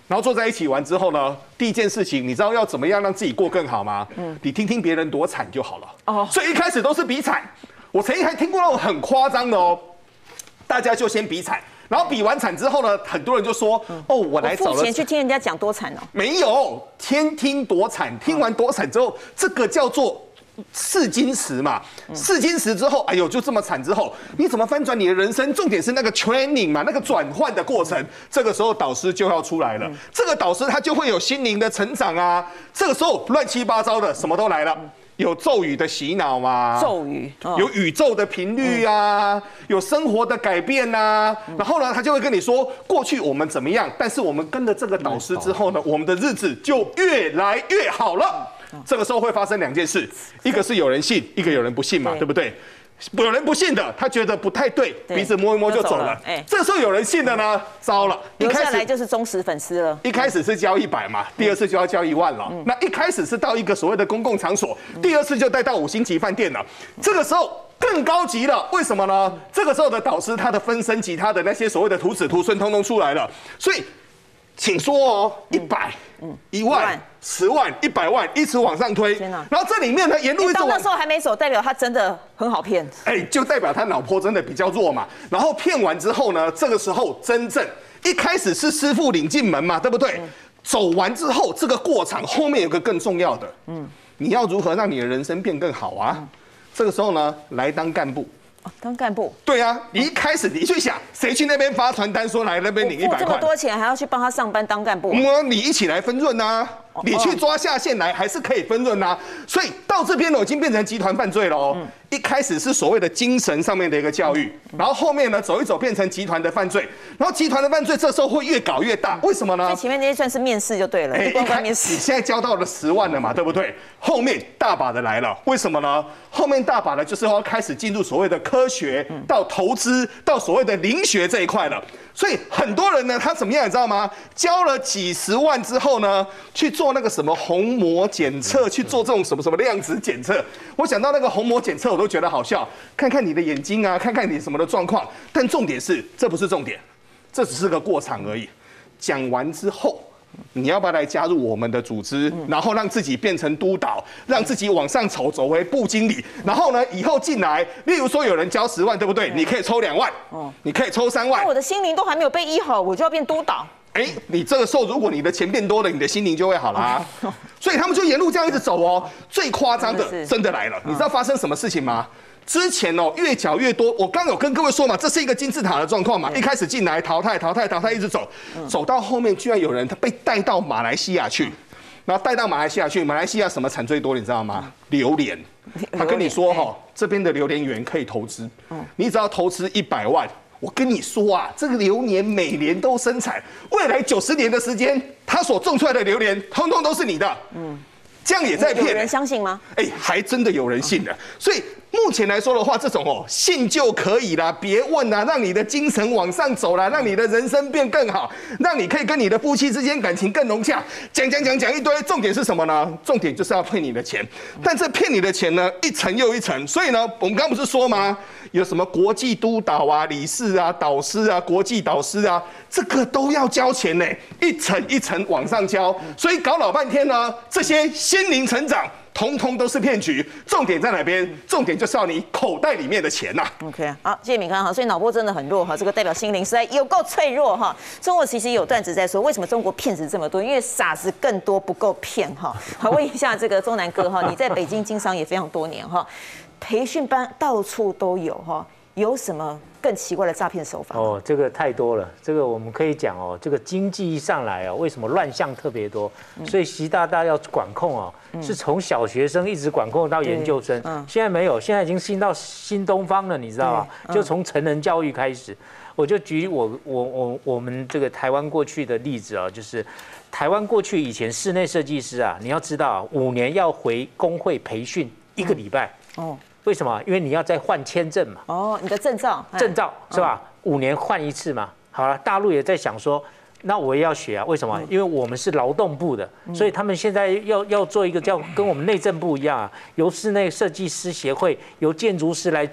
然后坐在一起玩之后呢，第一件事情，你知道要怎么样让自己过更好吗？嗯，你听听别人多惨就好了。哦，所以一开始都是比惨。我曾经还听过那种很夸张的哦，大家就先比惨，然后比完惨之后呢，很多人就说：“哦，我来找了。” 付钱去听人家讲多惨哦。 没有，先听多惨，听完多惨之后，这个叫做。试金石嘛，试金石之后，哎呦，就这么惨之后，你怎么翻转你的人生？重点是那个 training 嘛，那个转换的过程。这个时候导师就要出来了，这个导师他就会有心灵的成长啊。这个时候乱七八糟的什么都来了。有咒语的洗脑嘛？ 咒语、 哦、有宇宙的频率啊，嗯、有生活的改变啊。嗯、然后呢，他就会跟你说，过去我们怎么样，但是我们跟着这个导师之后呢，我们的日子就越来越好了。这个时候会发生两件事，一个是有人信，一个有人不信嘛，对不对？有人不信的，他觉得不太对，鼻子摸一摸就走了。哎，这时候有人信的呢，糟了， 留下来就是忠实粉丝了。 一开始是交一百嘛，第二次就要交一万了。那一开始是到一个所谓的公共场所，第二次就带到五星级饭店了。这个时候更高级了，为什么呢？这个时候的导师他的分身及他的那些所谓的徒子徒孙通通出来了，所以请说哦，一百。嗯，一万、十万、一百万，一直往上推。天哪！然后这里面呢，沿路一直到那时候还没走，代表他真的很好骗。 哎，就代表他脑波真的比较弱嘛。然后骗完之后呢，这个时候真正一开始是师傅领进门嘛，对不对？嗯、走完之后，这个过程后面有个更重要的，嗯，你要如何让你的人生变更好啊？嗯、这个时候呢，来当干部。 哦，当干部。 对啊，你一开始你去想，谁去那边发传单说来那边领一百块？ 这么多钱还要去帮他上班当干部？ 嗯，你一起来分润呐、啊。你去抓下线来还是可以分润呐、啊，所以到这边呢已经变成集团犯罪了哦。嗯、一开始是所谓的精神上面的一个教育，嗯、然后后面呢走一走变成集团的犯罪，然后集团的犯罪这时候会越搞越大，为什么呢？ 所以前面那些算是面试就对了， 哎， 光光面试。 你现在交到了十万了嘛，对不对？后面大把的来了，为什么呢？后面大把的就是要开始进入所谓的科学到投资到所谓的灵学这一块了。所以很多人呢，他怎么样，你知道吗？交了几十万之后呢，去做那个什么虹膜检测，去做这种什么什么量子检测。我想到那个虹膜检测，我都觉得好笑。看看你的眼睛啊，看看你什么的状况。但重点是，这不是重点，这只是个过场而已。讲完之后，你要不要来加入我们的组织，然后让自己变成督导，让自己往上走，走为部经理，然后呢，以后进来，例如说有人交十万，对不对？你可以抽两万，哦，你可以抽三万。 那我的心灵都还没有被医好，我就要变督导。 哎，你这个时候如果你的钱变多了，你的心灵就会好啦。所以他们就沿路这样一直走哦。最夸张的真的来了，你知道发生什么事情吗？之前哦，越缴越多。我刚有跟各位说嘛，这是一个金字塔的状况嘛。一开始进来淘汰、淘汰、淘汰，一直走，走到后面居然有人他被带到马来西亚去，然后带到马来西亚去，马来西亚什么产最多，你知道吗？榴莲。他跟你说哈，这边的榴莲园可以投资，你只要投资一百万。我跟你说啊，这个榴莲每年都生产，未来九十年的时间，它所种出来的榴莲，通通都是你的。嗯。这样也在骗、欸， 有人相信吗？ 哎、欸，还真的有人信的。所以目前来说的话，这种哦，信就可以啦，别问啦，让你的精神往上走啦，让你的人生变更好，让你可以跟你的夫妻之间感情更融洽。讲讲讲讲一堆，重点是什么呢？重点就是要骗你的钱。但这骗你的钱呢，一层又一层。所以呢，我们刚刚不是说吗？有什么国际督导啊、理事啊、导师啊、国际导师啊，这个都要交钱呢，一层一层往上交。所以搞老半天呢，这些心灵成长，通通都是骗局。重点在哪边？重点就是要你口袋里面的钱呐、啊。 OK， 好，谢谢敏康哈。所以脑波真的很弱哈，这个代表心灵实在有够脆弱哈。中国其实有段子在说，为什么中国骗子这么多？因为傻子更多，不够骗哈。好，问一下这个中南哥哈，你在北京经商也非常多年哈。培训班到处都有哈，有什么更奇怪的诈骗手法？ 哦，这个太多了。这个我们可以讲哦，这个经济一上来哦，为什么乱象特别多？嗯、所以习大大要管控哦，嗯、是从小学生一直管控到研究生。嗯、现在没有，现在已经新到新东方了，你知道吗？嗯、就从成人教育开始。我就举我我我我们这个台湾过去的例子啊，就是台湾过去以前室内设计师啊，你要知道五年要回工会培训一个礼拜。嗯、哦。为什么？因为你要再换签证嘛。 哦，你的证照， 证照是吧？五年换一次嘛。好了，大陆也在想说，那我也要学啊。为什么？因为我们是劳动部的，所以他们现在要要做一个叫跟我们内政部一样啊，由室内设计师协会，由建筑师来主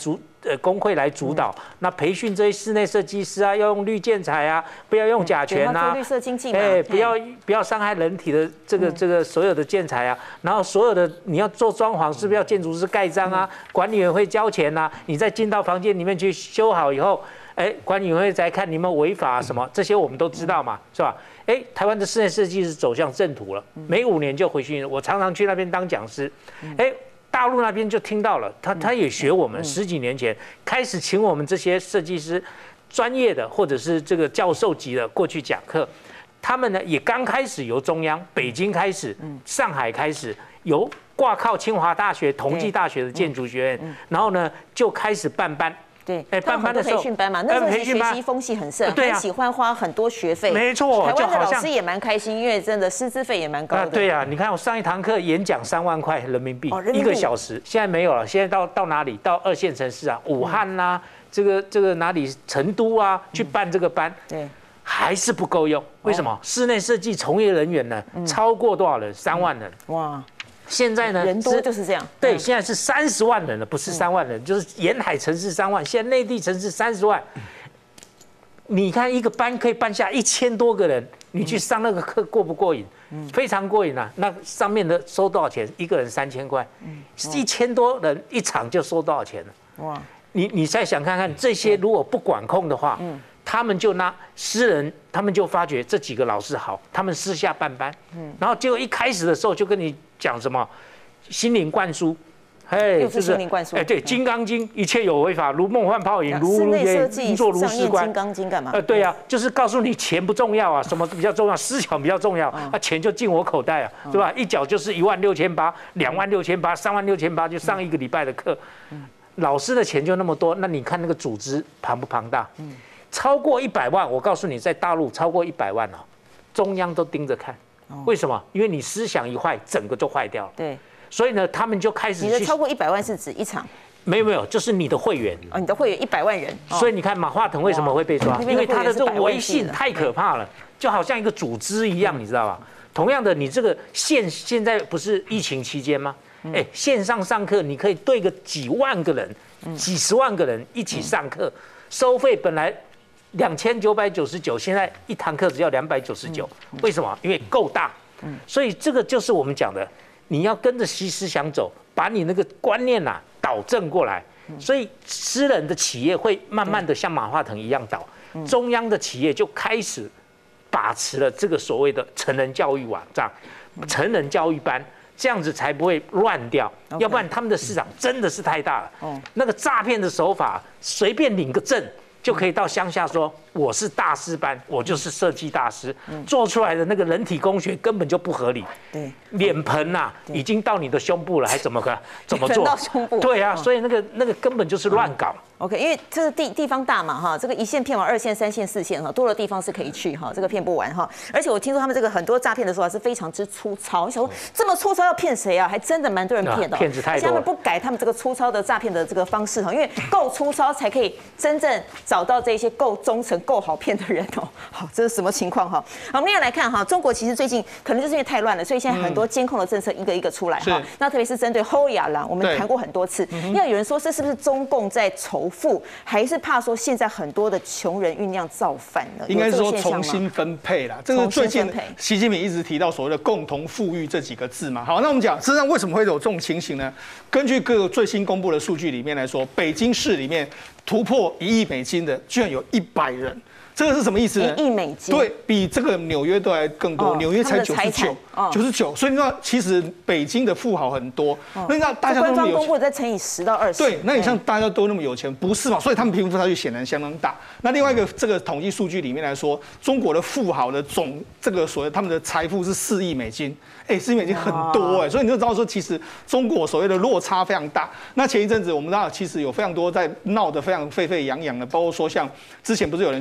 呃工会来主导，那培训这些室内设计师啊，要用绿建材啊，不要用甲醛啊， 绿色经济嘛， 哎，不要不要伤害人体的这个这个所有的建材啊，然后所有的你要做装潢，是不是要建筑师盖章啊？管理员会交钱呐，你再进到房间里面去修好以后。哎，管理员会再看你们违法什么，这些我们都知道嘛，是吧？哎，台湾的室内设计是走向正途了，每五年就回去。我常常去那边当讲师，哎，大陆那边就听到了，他他也学我们，十几年前开始请我们这些设计师，专业的或者是这个教授级的过去讲课，他们呢也刚开始由中央、北京开始，上海开始由挂靠清华大学、同济大学的建筑学院，然后呢就开始办班。 对，哎，办班的培训班嘛，那时候学习风气很盛，很喜欢花很多学费。 没错， 台湾的老师也蛮开心，因为真的师资费也蛮高的。 对啊，你看我上一堂课演讲三万块人民币一个小时，现在没有了，现在到到哪里？到二线城市啊，武汉啦，这个这个哪里？成都啊，去办这个班，对，还是不够用。为什么？室内设计从业人员呢，超过多少人？三万人。哇。现在呢， 人多就是这样。 对，现在是三十万人了，不是三万人，就是沿海城市三万，现在内地城市三十万。你看一个班可以办下一千多个人，你去上那个课过不过瘾？非常过瘾啊！那上面的收多少钱？一个人三千块，一千多人一场就收多少钱了？哇！你你再想看看，这些如果不管控的话，他们就拿私人，他们就发觉这几个老师好，他们私下办班，然后结果一开始的时候就跟你讲什么心灵灌输， 哎，又是心灵灌输， 哎，对，《金刚经》一切有为法，如梦幻泡影，如如烟，应作如是观。 金刚经干嘛？ 呃，对啊，就是告诉你钱不重要啊，什么比较重要？思想比较重要，啊，钱就进我口袋啊，对吧？一缴就是一万六千八，两万六千八，三万六千八，就上一个礼拜的课。老师的钱就那么多，那你看那个组织庞不庞大？超过一百万，我告诉你，在大陆超过一百万哦，中央都盯着看。为什么？因为你思想一坏，整个就坏掉了。对，所以呢，他们就开始。 你的超过一百万是指一场？ 没有没有，就是你的会员。 哦，你的会员一百万人。 所以你看马化腾为什么会被抓？因为他的这种微信太可怕了，就好像一个组织一样，你知道吧？同样的，你这个线现在不是疫情期间吗？哎，线上上课你可以对个几万个人、几十万个人一起上课，收费本来两千九百九十九，现在一堂课只要两百九十九。为什么？因为够大。所以这个就是我们讲的，你要跟着西思想走，把你那个观念呐导正过来。所以私人的企业会慢慢的像马化腾一样倒，中央的企业就开始把持了这个所谓的成人教育网站、成人教育班。这样子才不会乱掉， okay. 要不然他们的市场真的是太大了。哦，那个诈骗的手法，随便领个证就可以到乡下说我是大师班，我就是设计大师，嗯、做出来的那个人体工学根本就不合理。对，脸盆呐、啊、已经到你的胸部了，还怎么个怎么做？ 到胸部。 对啊，哦、所以那个那个根本就是乱搞。 OK， 因为这个地地方大嘛哈，这个一线骗完二线、三线、四线哈，多的地方是可以去哈，这个骗不完哈。而且我听说他们这个很多诈骗的手法是非常之粗糙，你想说这么粗糙要骗谁啊？还真的蛮多人骗的、哦， 骗子太多了。 他们不改他们这个粗糙的诈骗的这个方式哈，因为够粗糙才可以真正找到这些够忠诚、够好骗的人哦。好，这是什么情况哈？好，我们要来看哈，中国其实最近可能就是因为太乱了，所以现在很多监控的政策一个一个出来哈。那特别是针对侯亚郎，我们谈过很多次，因为有人说这是不是中共在仇富，还是怕说现在很多的穷人酝酿造反呢？ 应该是说重新分配啦。这个最近习近平一直提到所谓的共同富裕这几个字嘛。好，那我们讲，实际上为什么会有这种情形呢？根据各个最新公布的数据里面来说，北京市里面突破一亿美金的，居然有一百人。这个是什么意思呢？ 一亿美金， 对比这个纽约都还更多，纽约才九十九，九十九。所以你知道，其实北京的富豪很多。那你知道大家都那么有钱，官方公布再乘以十到二十。 对，那你像大家都那么有钱，不是嘛？所以他们贫富差距显然相当大。那另外一个这个统计数据里面来说，中国的富豪的总这个所谓他们的财富是四亿美金。哎，四亿美金很多哎，所以你就知道说，其实中国所谓的落差非常大。那前一阵子我们知道，其实有非常多在闹得非常沸沸扬扬的，包括说像之前不是有人去问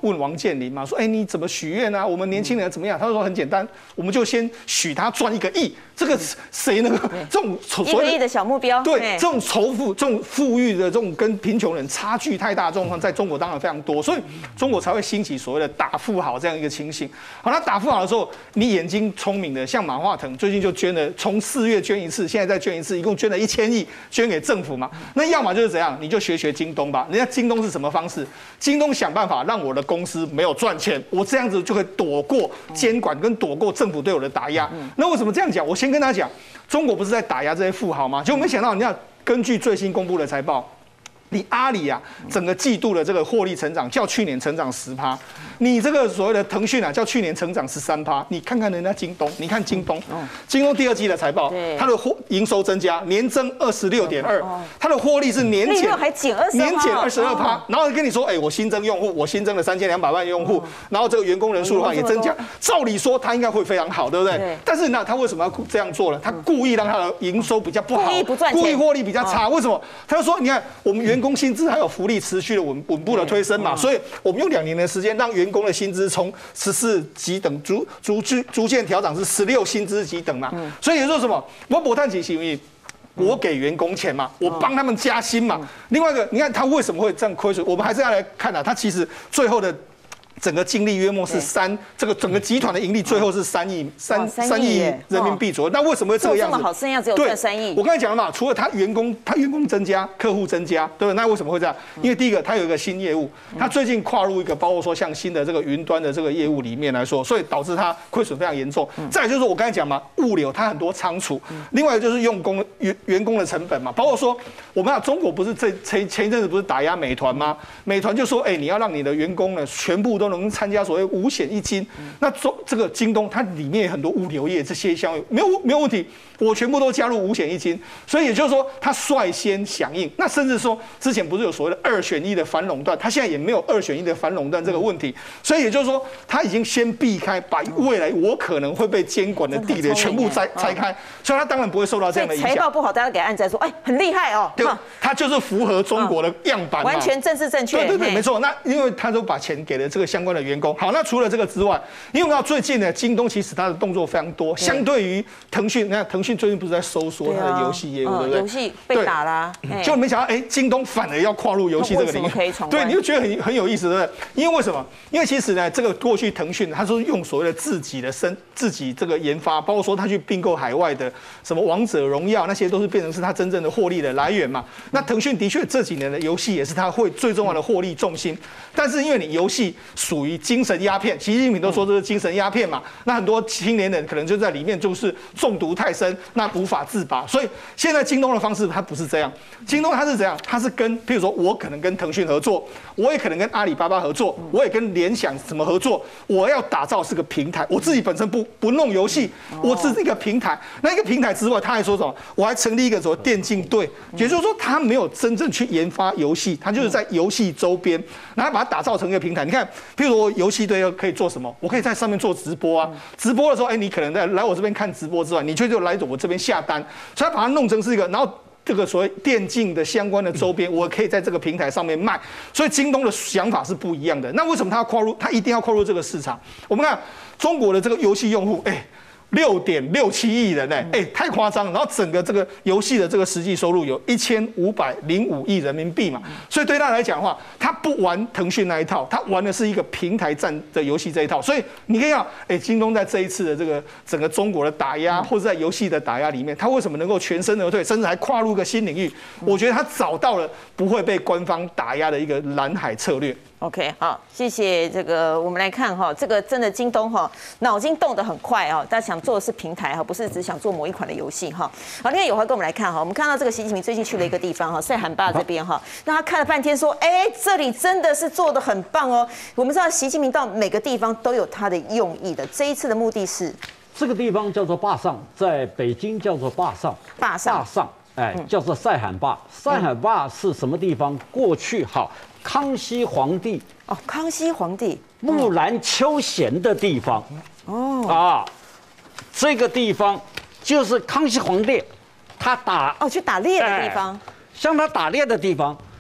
问王健林嘛，说，哎，你怎么许愿啊？我们年轻人怎么样？他说很简单，我们就先许他赚一个亿。这个谁能够这种一个亿的小目标？ 对，这种仇富、这种富裕的这种跟贫穷人差距太大的状况，在中国当然非常多，所以中国才会兴起所谓的打富豪这样一个情形。好，那打富豪的时候，你眼睛聪明的，像马化腾最近就捐了，从四月捐一次，现在再捐一次，一共捐了一千亿，捐给政府嘛。那要么就是怎样，你就学学京东吧。人家京东是什么方式？京东想办法让我的公司没有赚钱，我这样子就可以躲过监管跟躲过政府对我的打压。那为什么这样讲？我先跟大家讲，中国不是在打压这些富豪吗？结果没想到，你看，根据最新公布的财报，你阿里啊，整个季度的这个获利成长较去年成长十趴，你这个所谓的腾讯啊，较去年成长十三趴。你看看人家京东，你看京东，京东第二季的财报，它的获营收增加年增二十六点二，它的获利是年减还减二年减二十二趴，然后跟你说，哎，我新增用户，我新增了三千两百万用户，然后这个员工人数的话也增加，照理说它应该会非常好，对不对？但是呢，他为什么要这样做呢？他故意让他的营收比较不好， 故意不赚钱， 故意获利比较差。为什么？他就说，你看我们员工薪资还有福利持续的稳稳步的推升嘛，所以我们用两年的时间让员工的薪资从十四级等逐逐逐逐渐调整至十六薪资级等嘛，所以也就是什么，我不叹起行为。我给员工钱嘛，我帮他们加薪嘛。另外一个，你看他为什么会这样亏损？我们还是要来看啊，他其实最后的整个净利约莫是三，这个整个集团的盈利最后是三亿三三亿人民币左右。那为什么会这个样子？ 这么好，剩下只有赚三亿。 我刚才讲了嘛，除了他员工，他员工增加，客户增加，对不对？那为什么会这样？因为第一个，他有一个新业务，他最近跨入一个包括说像新的这个云端的这个业务里面来说，所以导致他亏损非常严重。再来就是我刚才讲嘛，物流它很多仓储，另外就是用工员员工的成本嘛，包括说我们啊，中国不是这前前一阵子不是打压美团吗？美团就说，哎，你要让你的员工呢全部都能参加所谓五险一金，那中这个京东它里面有很多物流业这些项目没有没有问题，我全部都加入五险一金，所以也就是说它率先响应。那甚至说之前不是有所谓的二选一的反垄断，它现在也没有二选一的反垄断这个问题，所以也就是说它已经先避开，把未来我可能会被监管的地雷全部拆拆开，所以它当然不会受到这样的影响。 财报不好，大家给按赞说，哎，很厉害哦， 对，它就是符合中国的样板， 完全政治正确。 对对对，没错。那因为他都把钱给了这个相关的员工，好，那除了这个之外，因为我们知道最近呢，京东其实它的动作非常多，相对于腾讯，你看腾讯最近不是在收缩它的游戏业务，对不对？ 游戏被打啦， 就没想到，哎，京东反而要跨入游戏这个领域，对，你就觉得很很有意思，对不对？因为为什么？因为其实呢，这个过去腾讯它是用所谓的自己的生自己这个研发，包括说它去并购海外的什么王者荣耀，那些都是变成是它真正的获利的来源嘛。那腾讯的确这几年的游戏也是它会最重要的获利重心，但是因为你游戏属于精神鸦片，习近平都说这是精神鸦片嘛，那很多青年人可能就在里面就是中毒太深，那无法自拔。所以现在京东的方式它不是这样，京东它是怎样？它是跟，譬如说我可能跟腾讯合作，我也可能跟阿里巴巴合作，我也跟联想什么合作，我要打造是个平台，我自己本身不不弄游戏，我只是一个平台。那一个平台之外，他还说什么？我还成立一个什么电竞队，也就是说他没有真正去研发游戏，他就是在游戏周边，然后把它打造成一个平台。你看，譬如说游戏队可以做什么？我可以在上面做直播啊，直播的时候，哎，你可能在来我这边看直播之外，你就就来我这边下单，所以把它弄成是一个，然后这个所谓电竞的相关的周边，我可以在这个平台上面卖。所以京东的想法是不一样的。那为什么他要跨入？他一定要跨入这个市场？我们看中国的这个游戏用户，哎。六点六七亿人哎、欸，哎、欸，太夸张了。然后整个这个游戏的这个实际收入有一千五百零五亿人民币嘛，所以对他来讲的话，他不玩腾讯那一套，他玩的是一个平台战的游戏这一套。所以你可以看，哎、欸，京东在这一次的这个整个中国的打压，或者在游戏的打压里面，他为什么能够全身而退，甚至还跨入一个新领域？我觉得他找到了不会被官方打压的一个蓝海策略。 OK， 好，谢谢这个，我们来看哈，这个真的京东哈，脑筋动得很快啊，他想做的是平台哈，不是只想做某一款的游戏哈。好，另外有话跟我们来看哈，我们看到这个习近平最近去了一个地方哈，塞罕坝这边哈，那他看了半天说，哎，这里真的是做得很棒哦。我们知道习近平到每个地方都有他的用意的，这一次的目的是这个地方叫做坝上，在北京叫做坝上， 坝上， 坝上，哎，叫做塞罕坝。塞罕坝是什么地方？过去好。康熙皇帝哦，康熙皇帝木兰秋闲的地方哦啊，这个地方就是康熙皇帝他打哦去打猎的地方， 像他打猎的地方，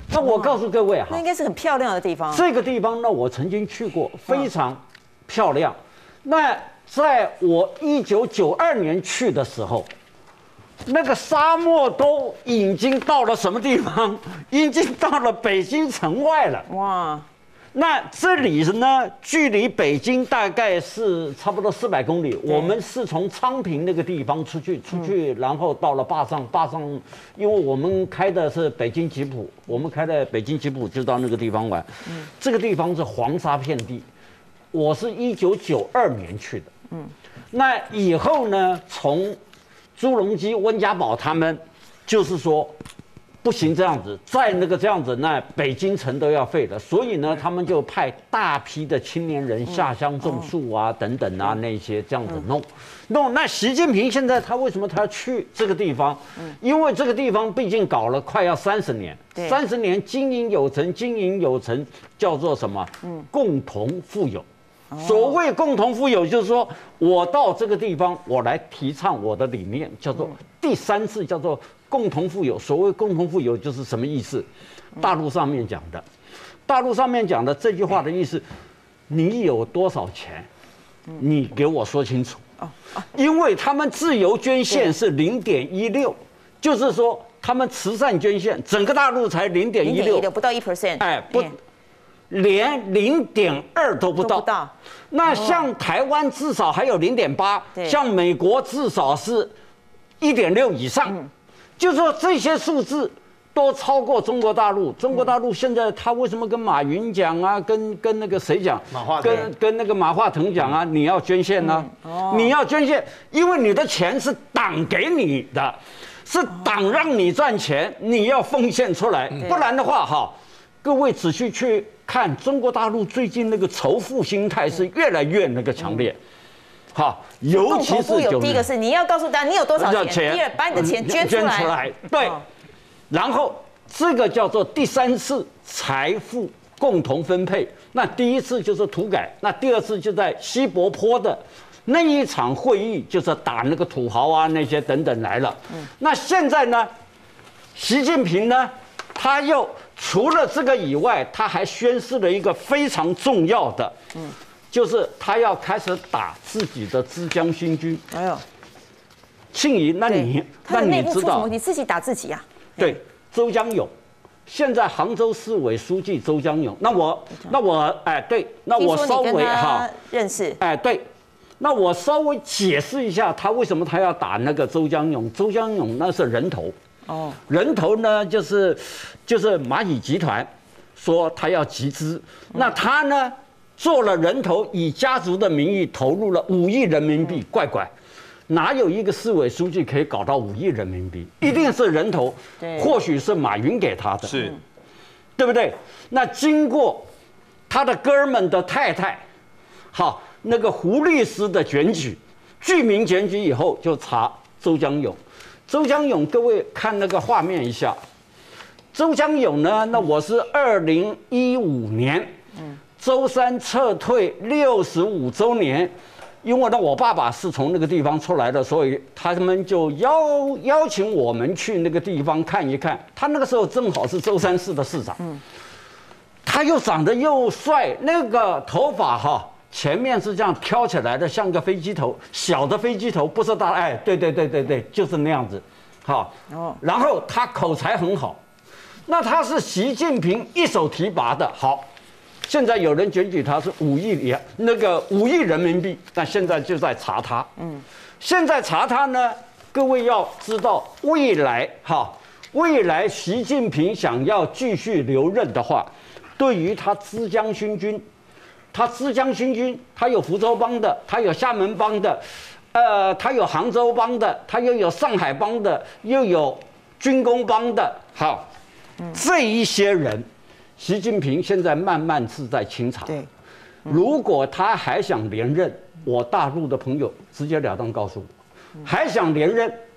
那我告诉各位哈， 那应该是很漂亮的地方。 这个地方呢，我曾经去过，非常漂亮。那在我一九九二年去的时候，那个沙漠都已经到了什么地方？已经到了北京城外了。哇！那这里呢，距离北京大概是差不多四百公里。我们是从昌平那个地方出去，出去，然后到了坝上，坝上，因为我们开的是北京吉普，我们开的北京吉普就到那个地方玩。嗯，这个地方是黄沙遍地。我是一九九二年去的。嗯，那以后呢，从朱镕基、温家宝他们，就是说。不行，这样子，再那个这样子，那北京城都要废了。所以呢，他们就派大批的青年人下乡种树啊，等等啊，那些这样子弄弄。那习近平现在他为什么他要去这个地方？因为这个地方毕竟搞了快要三十年，三十年经营有成，经营有成叫做什么？共同富有。所谓共同富有，就是说我到这个地方，我来提倡我的理念，叫做第三次叫做。共同富有，所谓共同富有就是什么意思？大陆上面讲的，大陆上面讲的这句话的意思，你有多少钱，你给我说清楚。因为他们自由捐献是零点一六，就是说他们慈善捐献，整个大陆才零点一六， 不到一 percent， 哎，不，连零点二都不到。不到。那像台湾至少还有零点八，像美国至少是一点六以上。嗯，就是说这些数字都超过中国大陆。中国大陆现在他为什么跟马云讲啊，跟跟那个谁讲， 马化腾跟跟那个马化腾讲啊，你要捐献呢、啊嗯哦？你要捐献，因为你的钱是党给你的，是党让你赚钱，你要奉献出来，不然的话哈，各位仔细去看中国大陆最近那个仇富心态是越来越那个强烈。嗯好，尤其是有第一个是你要告诉大家你有多少钱，第二把你的钱捐出来， 捐出来，对。然后这个叫做第三次财富共同分配。那第一次就是土改，那第二次就在西柏坡的那一场会议，就是打那个土豪啊那些等等来了。那现在呢，习近平呢，他又除了这个以外，他还宣示了一个非常重要的。嗯。就是他要开始打自己的枝江新军。哎呦，庆怡，那你那你知道你自己打自己啊？ 对，周江勇，现在杭州市委书记周江勇。那我那我哎对，那我稍微哈认识哎对，那我稍微解释一下他为什么他要打那个周江勇。周江勇那是人头哦，人头呢就是就是蚂蚁集团说他要集资，那他呢？做了人头，以家族的名义投入了五亿人民币，怪怪，哪有一个市委书记可以搞到五亿人民币？一定是人头，或许是马云给他的， 是， 对不对？那经过他的哥们的太太，好，那个胡律师的检举，具名检举以后就查周江勇，周江勇，各位看那个画面一下，周江勇呢，那我是二零一五年。舟山撤退六十五周年，因为呢，我爸爸是从那个地方出来的，所以他们就邀邀请我们去那个地方看一看。他那个时候正好是舟山市的市长，嗯，他又长得又帅，那个头发哈，前面是这样挑起来的，像个飞机头，小的飞机头，不是大，哎，对对对对对，就是那样子，好，哦，然后他口才很好，那他是习近平一手提拔的，好。现在有人检举他是五亿元，那个五亿人民币，那现在就在查他。嗯，现在查他呢，各位要知道，未来哈，未来习近平想要继续留任的话，对于他枝江新军，他枝江新军，他有福州帮的，他有厦门帮的，呃，他有杭州帮的，他又有上海帮的，又有军工帮的，好，这一些人。习近平现在慢慢是在清查。对，如果他还想连任，我大陆的朋友直截了当告诉我，还想连任，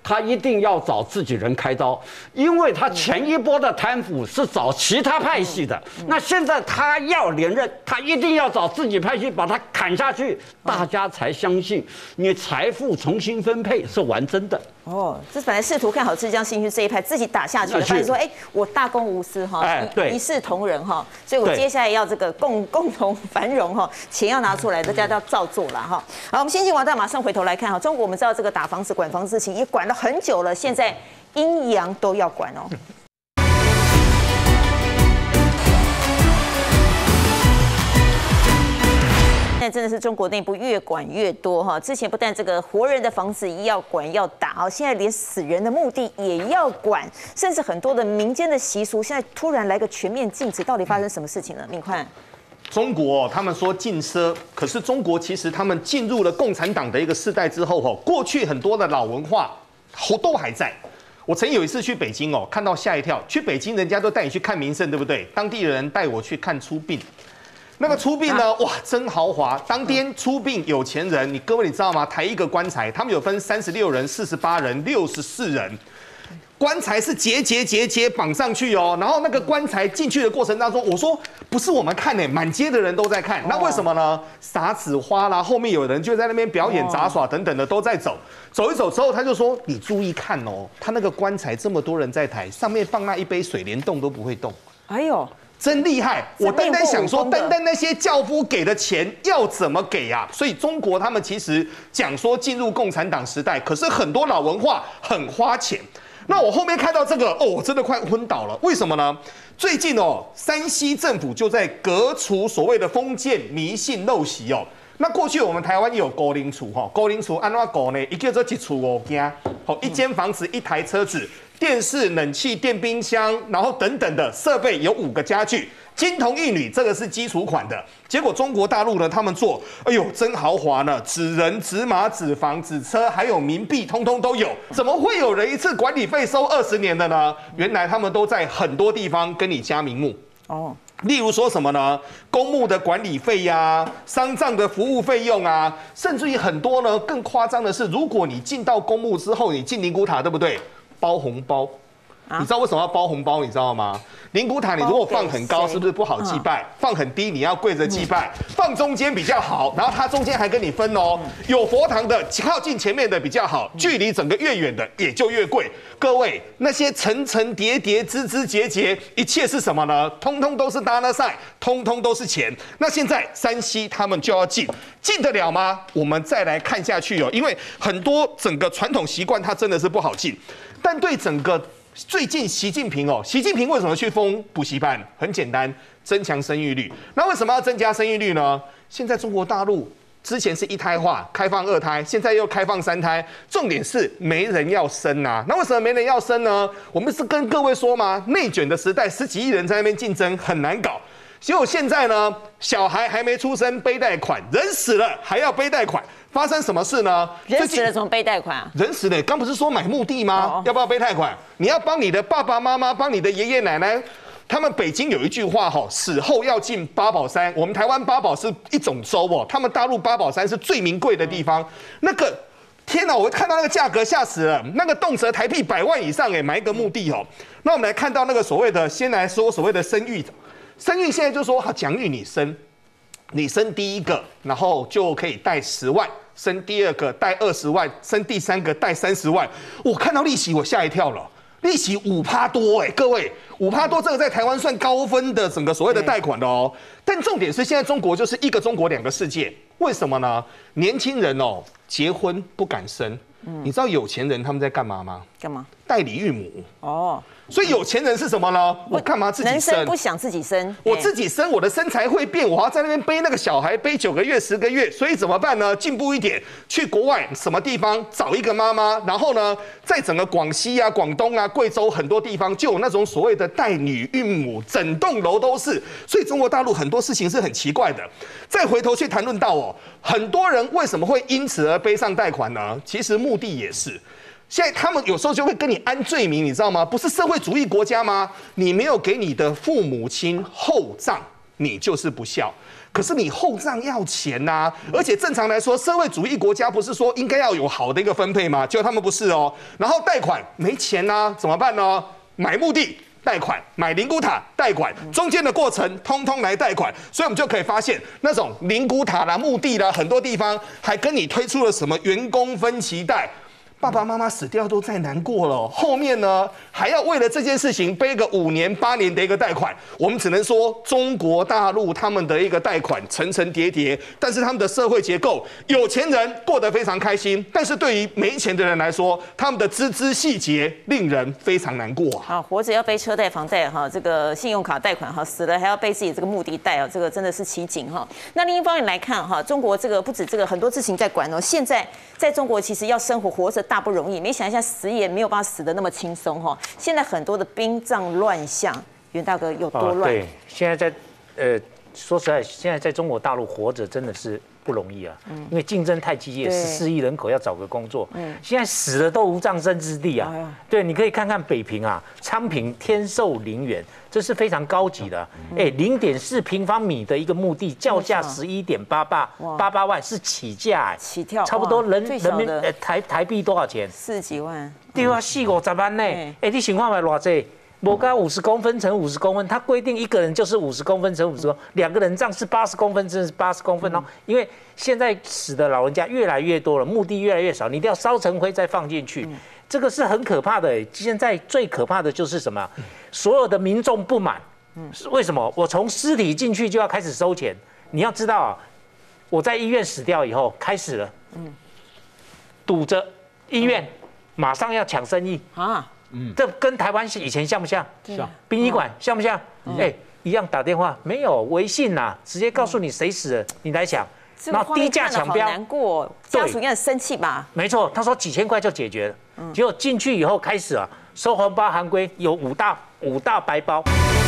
他一定要找自己人开刀，因为他前一波的贪腐是找其他派系的，那现在他要连任，他一定要找自己派系把他砍下去，大家才相信你财富重新分配是玩真的。 哦，这本来试图看好浙江新区这一派，自己打下去了，发现说，哎，我大公无私哈， 哎，对， 一视同仁哈，所以我接下来要这个共共同繁荣哈，钱要拿出来，大家都要照做了哈。好，我们先进完再马上回头来看哈，中国我们知道这个打房子、管房子事情也管了很久了，现在阴阳都要管哦。现在真的是中国内部越管越多哈，之前不但这个活人的房子要管要打哦，现在连死人的墓地也要管，甚至很多的民间的习俗，现在突然来个全面禁止，到底发生什么事情了？敏宽， 中国他们说禁奢，可是中国其实他们进入了共产党的一个世代之后，哈，过去很多的老文化都还在。我曾有一次去北京哦，看到吓一跳。去北京人家都带你去看名胜，对不对？当地人带我去看出殡。那个出殡呢，哇，真豪华！当天出殡有钱人，你各位你知道吗？抬一个棺材，他们有分三十六人、四十八人、六十四人，棺材是节节节节绑上去哦。然后那个棺材进去的过程当中，我说不是我们看呢，满街的人都在看。那为什么呢？撒纸花啦，后面有人就在那边表演杂耍等等的都在走。走一走之后，他就说：“你注意看哦，他那个棺材这么多人在抬，上面放那一杯水，连动都不会动。”哎呦！真厉害！我单单想说，单单那些教夫给的钱要怎么给啊？所以中国他们其实讲说进入共产党时代，可是很多老文化很花钱。那我后面看到这个，哦，我真的快昏倒了。为什么呢？最近哦，山西政府就在革除所谓的封建迷信陋习哦。那过去我们台湾也有高龄厝哈，高龄厝安怎搞呢？一叫做一厝五间，好，一间房子一台车子。电视、冷气、电冰箱，然后等等的设备有五个家具，金童玉女，这个是基础款的。结果中国大陆呢，他们做，哎呦，真豪华呢，纸人、纸马、纸房、纸车，还有冥币，通通都有。怎么会有人一次管理费收二十年的呢？原来他们都在很多地方跟你加名目哦。例如说什么呢？公墓的管理费呀、啊，丧葬的服务费用啊，甚至于很多呢，更夸张的是，如果你进到公墓之后，你进灵骨塔，对不对？包红包，你知道为什么要包红包？你知道吗？灵骨塔你如果放很高，是不是不好祭拜？放很低，你要跪着祭拜。放中间比较好，然后它中间还跟你分哦，有佛堂的靠近前面的比较好，距离整个越远的也就越贵。各位，那些层层叠叠、枝枝节节，一切是什么呢？通通都是搭那赛，通通都是钱。那现在山西他们就要进，进得了吗？我们再来看下去哦，因为很多整个传统习惯它真的是不好进。但对整个最近习近平哦，习近平为什么去封补习班？很简单，增强生育率。那为什么要增加生育率呢？现在中国大陆之前是一胎化，开放二胎，现在又开放三胎，重点是没人要生啊。那为什么没人要生呢？我们是跟各位说吗？内卷的时代，十几亿人在那边竞争，很难搞。结果现在呢，小孩还没出生背贷款，人死了还要背贷款，发生什么事呢？ 人死了怎么背贷款啊？ 人死了，刚不是说买墓地吗？哦、要不要背贷款？你要帮你的爸爸妈妈，帮你的爷爷奶奶。他们北京有一句话哈，死后要进八宝山。我们台湾八宝是一种州哦，他们大陆八宝山是最名贵的地方。那个天哪，我看到那个价格吓死了，那个动辄台币百万以上哎，买一个墓地哦。那我们来看到那个所谓的，先来说所谓的生育。生育现在就说，好，奖励你生，你生第一个，然后就可以贷十万；生第二个贷二十万；生第三个贷三十万。我看到利息，我吓一跳了，利息五趴多哎，各位，五趴多，这个在台湾算高分的整个所谓的贷款的哦。但重点是，现在中国就是一个中国两个世界，为什么呢？年轻人哦，结婚不敢生，嗯、你知道有钱人他们在干嘛吗？ 干嘛？ 代理孕母哦。 所以有钱人是什么呢？我干嘛自己生？ 人生不想自己生， 我自己生，我的身材会变，我要在那边背那个小孩，背九个月、十个月，所以怎么办呢？进步一点，去国外什么地方找一个妈妈，然后呢，在整个广西啊、广东啊、贵州很多地方就有那种所谓的代女孕母，整栋楼都是。所以中国大陆很多事情是很奇怪的。再回头去谈论到哦，很多人为什么会因此而背上贷款呢？其实目的也是。现在他们有时候就会跟你安罪名，你知道吗？不是社会主义国家吗？你没有给你的父母亲厚葬， 你就是不孝。可是你后账要钱呐、啊，而且正常来说，社会主义国家不是说应该要有好的一个分配吗？结果他们不是哦。然后贷款没钱呐、啊，怎么办呢？买墓地贷款，买灵骨塔贷款，中间的过程通通来贷款。所以我们就可以发现，那种灵骨塔啦、墓地啦，很多地方还跟你推出了什么员工分期贷。爸爸妈妈死掉都再难过了，后面呢还要为了这件事情背个五年八年的一个贷款。我们只能说中国大陆他们的一个贷款层层叠叠，但是他们的社会结构，有钱人过得非常开心，但是对于没钱的人来说，他们的枝枝细节令人非常难过啊。 好，活着要背车贷、房贷哈，这个信用卡贷款哈，死了还要背自己这个墓地贷哦，这个真的是奇景哈。那另一方面来看哈，中国这个不止这个很多事情在管哦，现在在中国其实要生活活着大不容易，没想一下死也没有办法死得那么轻松哈。现在很多的兵仗乱象，袁大哥有多乱？ 对，现在在呃，说实在，现在在中国大陆活着真的是不容易啊，嗯、因为竞争太激烈，十四亿人口要找个工作，嗯、现在死了都无葬身之地啊。哎、对，你可以看看北平啊，昌平天寿陵园，这是非常高级的、啊，哎、嗯，零点四平方米的一个墓地，叫价十一点八八八八万是起价、欸， 起跳， 差不多人人民呃台台币多少钱？ 四几万。 对啊，四五十万呢，哎、欸，你想看卖偌济？我刚五十公分乘五十公分，它规定一个人就是五十公分乘五十公分，两个人这样是八十公分，真是八十公分哦。因为现在死的老人家越来越多了，墓地越来越少，你一定要烧成灰再放进去，这个是很可怕的。现在最可怕的就是什么？所有的民众不满，为什么？我从尸体进去就要开始收钱？你要知道啊，我在医院死掉以后开始了，堵着医院，马上要抢生意啊。嗯，这跟台湾以前像不像？像。殡仪馆像不像？哎、欸，一样打电话，没有微信呐、啊，直接告诉你谁死了，你来抢。 然后低价抢标，难过，家属应该很生气吧？ 没错，他说几千块就解决了，嗯、结果进去以后开始啊，收红包含规有五大五大白包。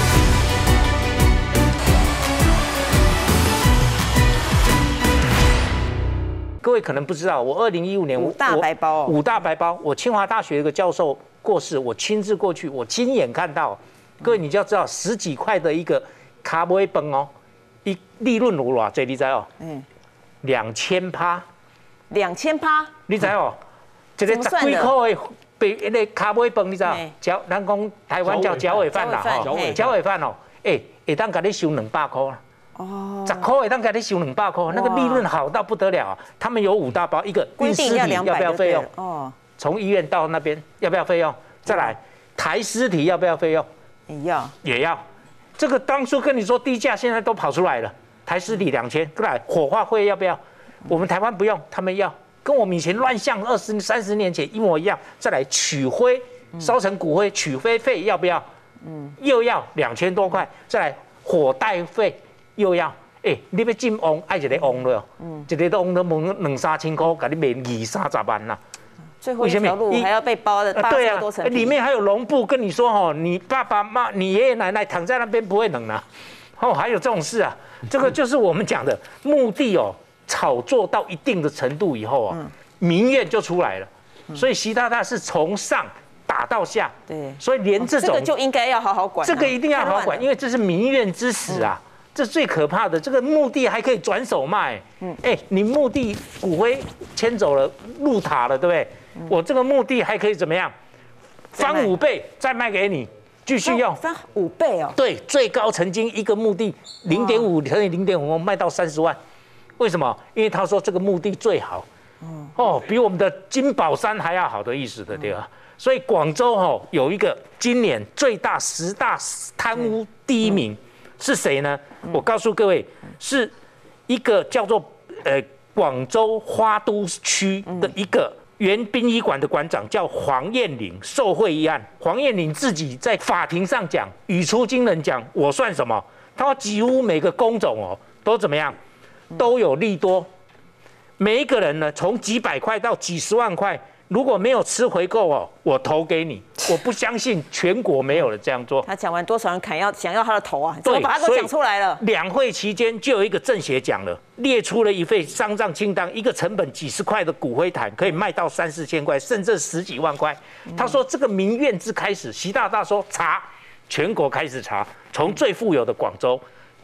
各位可能不知道，我二零一五年五大白包、哦， 五大白包，我清华大学一个教授过世，我亲自过去，我亲眼看到。各位你就要知道，十几块的一个卡威崩哦，一利润有偌济，你知哦？嗯，两千趴， 两千趴， 你知哦？一个十几块的被那个卡威崩，你知道？脚，咱讲台湾叫脚尾饭啦，吼，脚尾饭哦，哎，会当甲你收两百块啦。哦，十块会当给你收两百块，那个利润好到不得了啊！他们有五大包，一个运尸体要不要费用？哦，从医院到那边要不要费用？再来抬尸体要不要费用？ 也要， 也要。这个当初跟你说低价，现在都跑出来了。抬尸体两千，再来火化费要不要？我们台湾不用，他们要，跟我们以前乱象二十三十年前一模一样。再来取灰，烧成骨灰取灰费要不要？嗯，又要两千多块。再来火代费。又要，哎、欸，你要进瓮，爱一个瓮了，嗯，一个瓮都问两三千块，给你卖二三十万啦。 最后一条路还要被包的， 对啊， 多层皮， 里面还有绒布，跟你说哦，你爸爸妈、你爷爷奶奶躺在那边不会冷啊，哦，还有这种事啊，这个就是我们讲的墓地哦，炒作到一定的程度以后啊，嗯、民怨就出来了，所以习大大是从上打到下，对，所以连这种、哦、 这个就应该要好好管、啊， 这个一定要好好管，因为这是民怨之始啊。嗯，这最可怕的，这个墓地还可以转手卖。嗯，哎、欸，你墓地骨灰迁走了，入塔了，对不对？嗯、我这个墓地还可以怎么样？翻五倍再卖给你，继续用。 翻五倍哦。 对，最高曾经一个墓地零点五乘以零点五卖到三十万，为什么？因为他说这个墓地最好。嗯、哦，比我们的金宝山还要好的意思的，对吧？嗯、所以广州哦有一个今年最大十大贪污第一名。嗯是谁呢？我告诉各位，是一个叫做呃广州花都区的一个原殡仪馆的馆长，叫黄燕玲，受贿一案。黄燕玲自己在法庭上讲，语出惊人，讲我算什么？他说几乎每个工种哦都怎么样，都有利多。每一个人呢，从几百块到几十万块。如果没有吃回购哦，我投给你。我不相信全国没有人这样做。 他讲完多少人砍要想要他的头啊？怎么把他都讲出来了？ 两会期间就有一个政协讲了，列出了一份丧葬清单，一个成本几十块的骨灰坛可以卖到三四千块，甚至十几万块。他说这个民怨之开始，习大大说查，全国开始查，从最富有的广州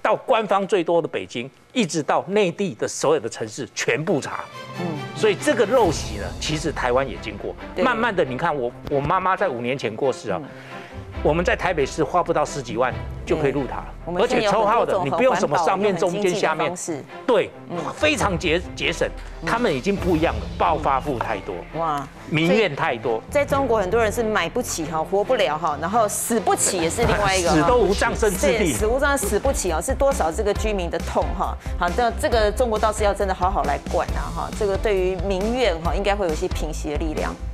到官方最多的北京，一直到内地的所有的城市全部查。嗯，所以这个陋习呢，其实台湾也经过。慢慢的，你看我我妈妈在五年前过世啊。嗯，我们在台北市花不到十几万就可以入塔了，而且抽号的你不用什么上面、中间、下面，对，非常节节省。他们已经不一样了，暴发户太多，哇，民怨太多。 在中国，很多人是买不起哈，活不了哈，然后死不起也是另外一个， 死都无葬身之地， 死无葬死不起啊，是多少这个居民的痛哈。好，这这个中国倒是要真的好好来管啊哈，这个对于民怨哈，应该会有一些平息的力量。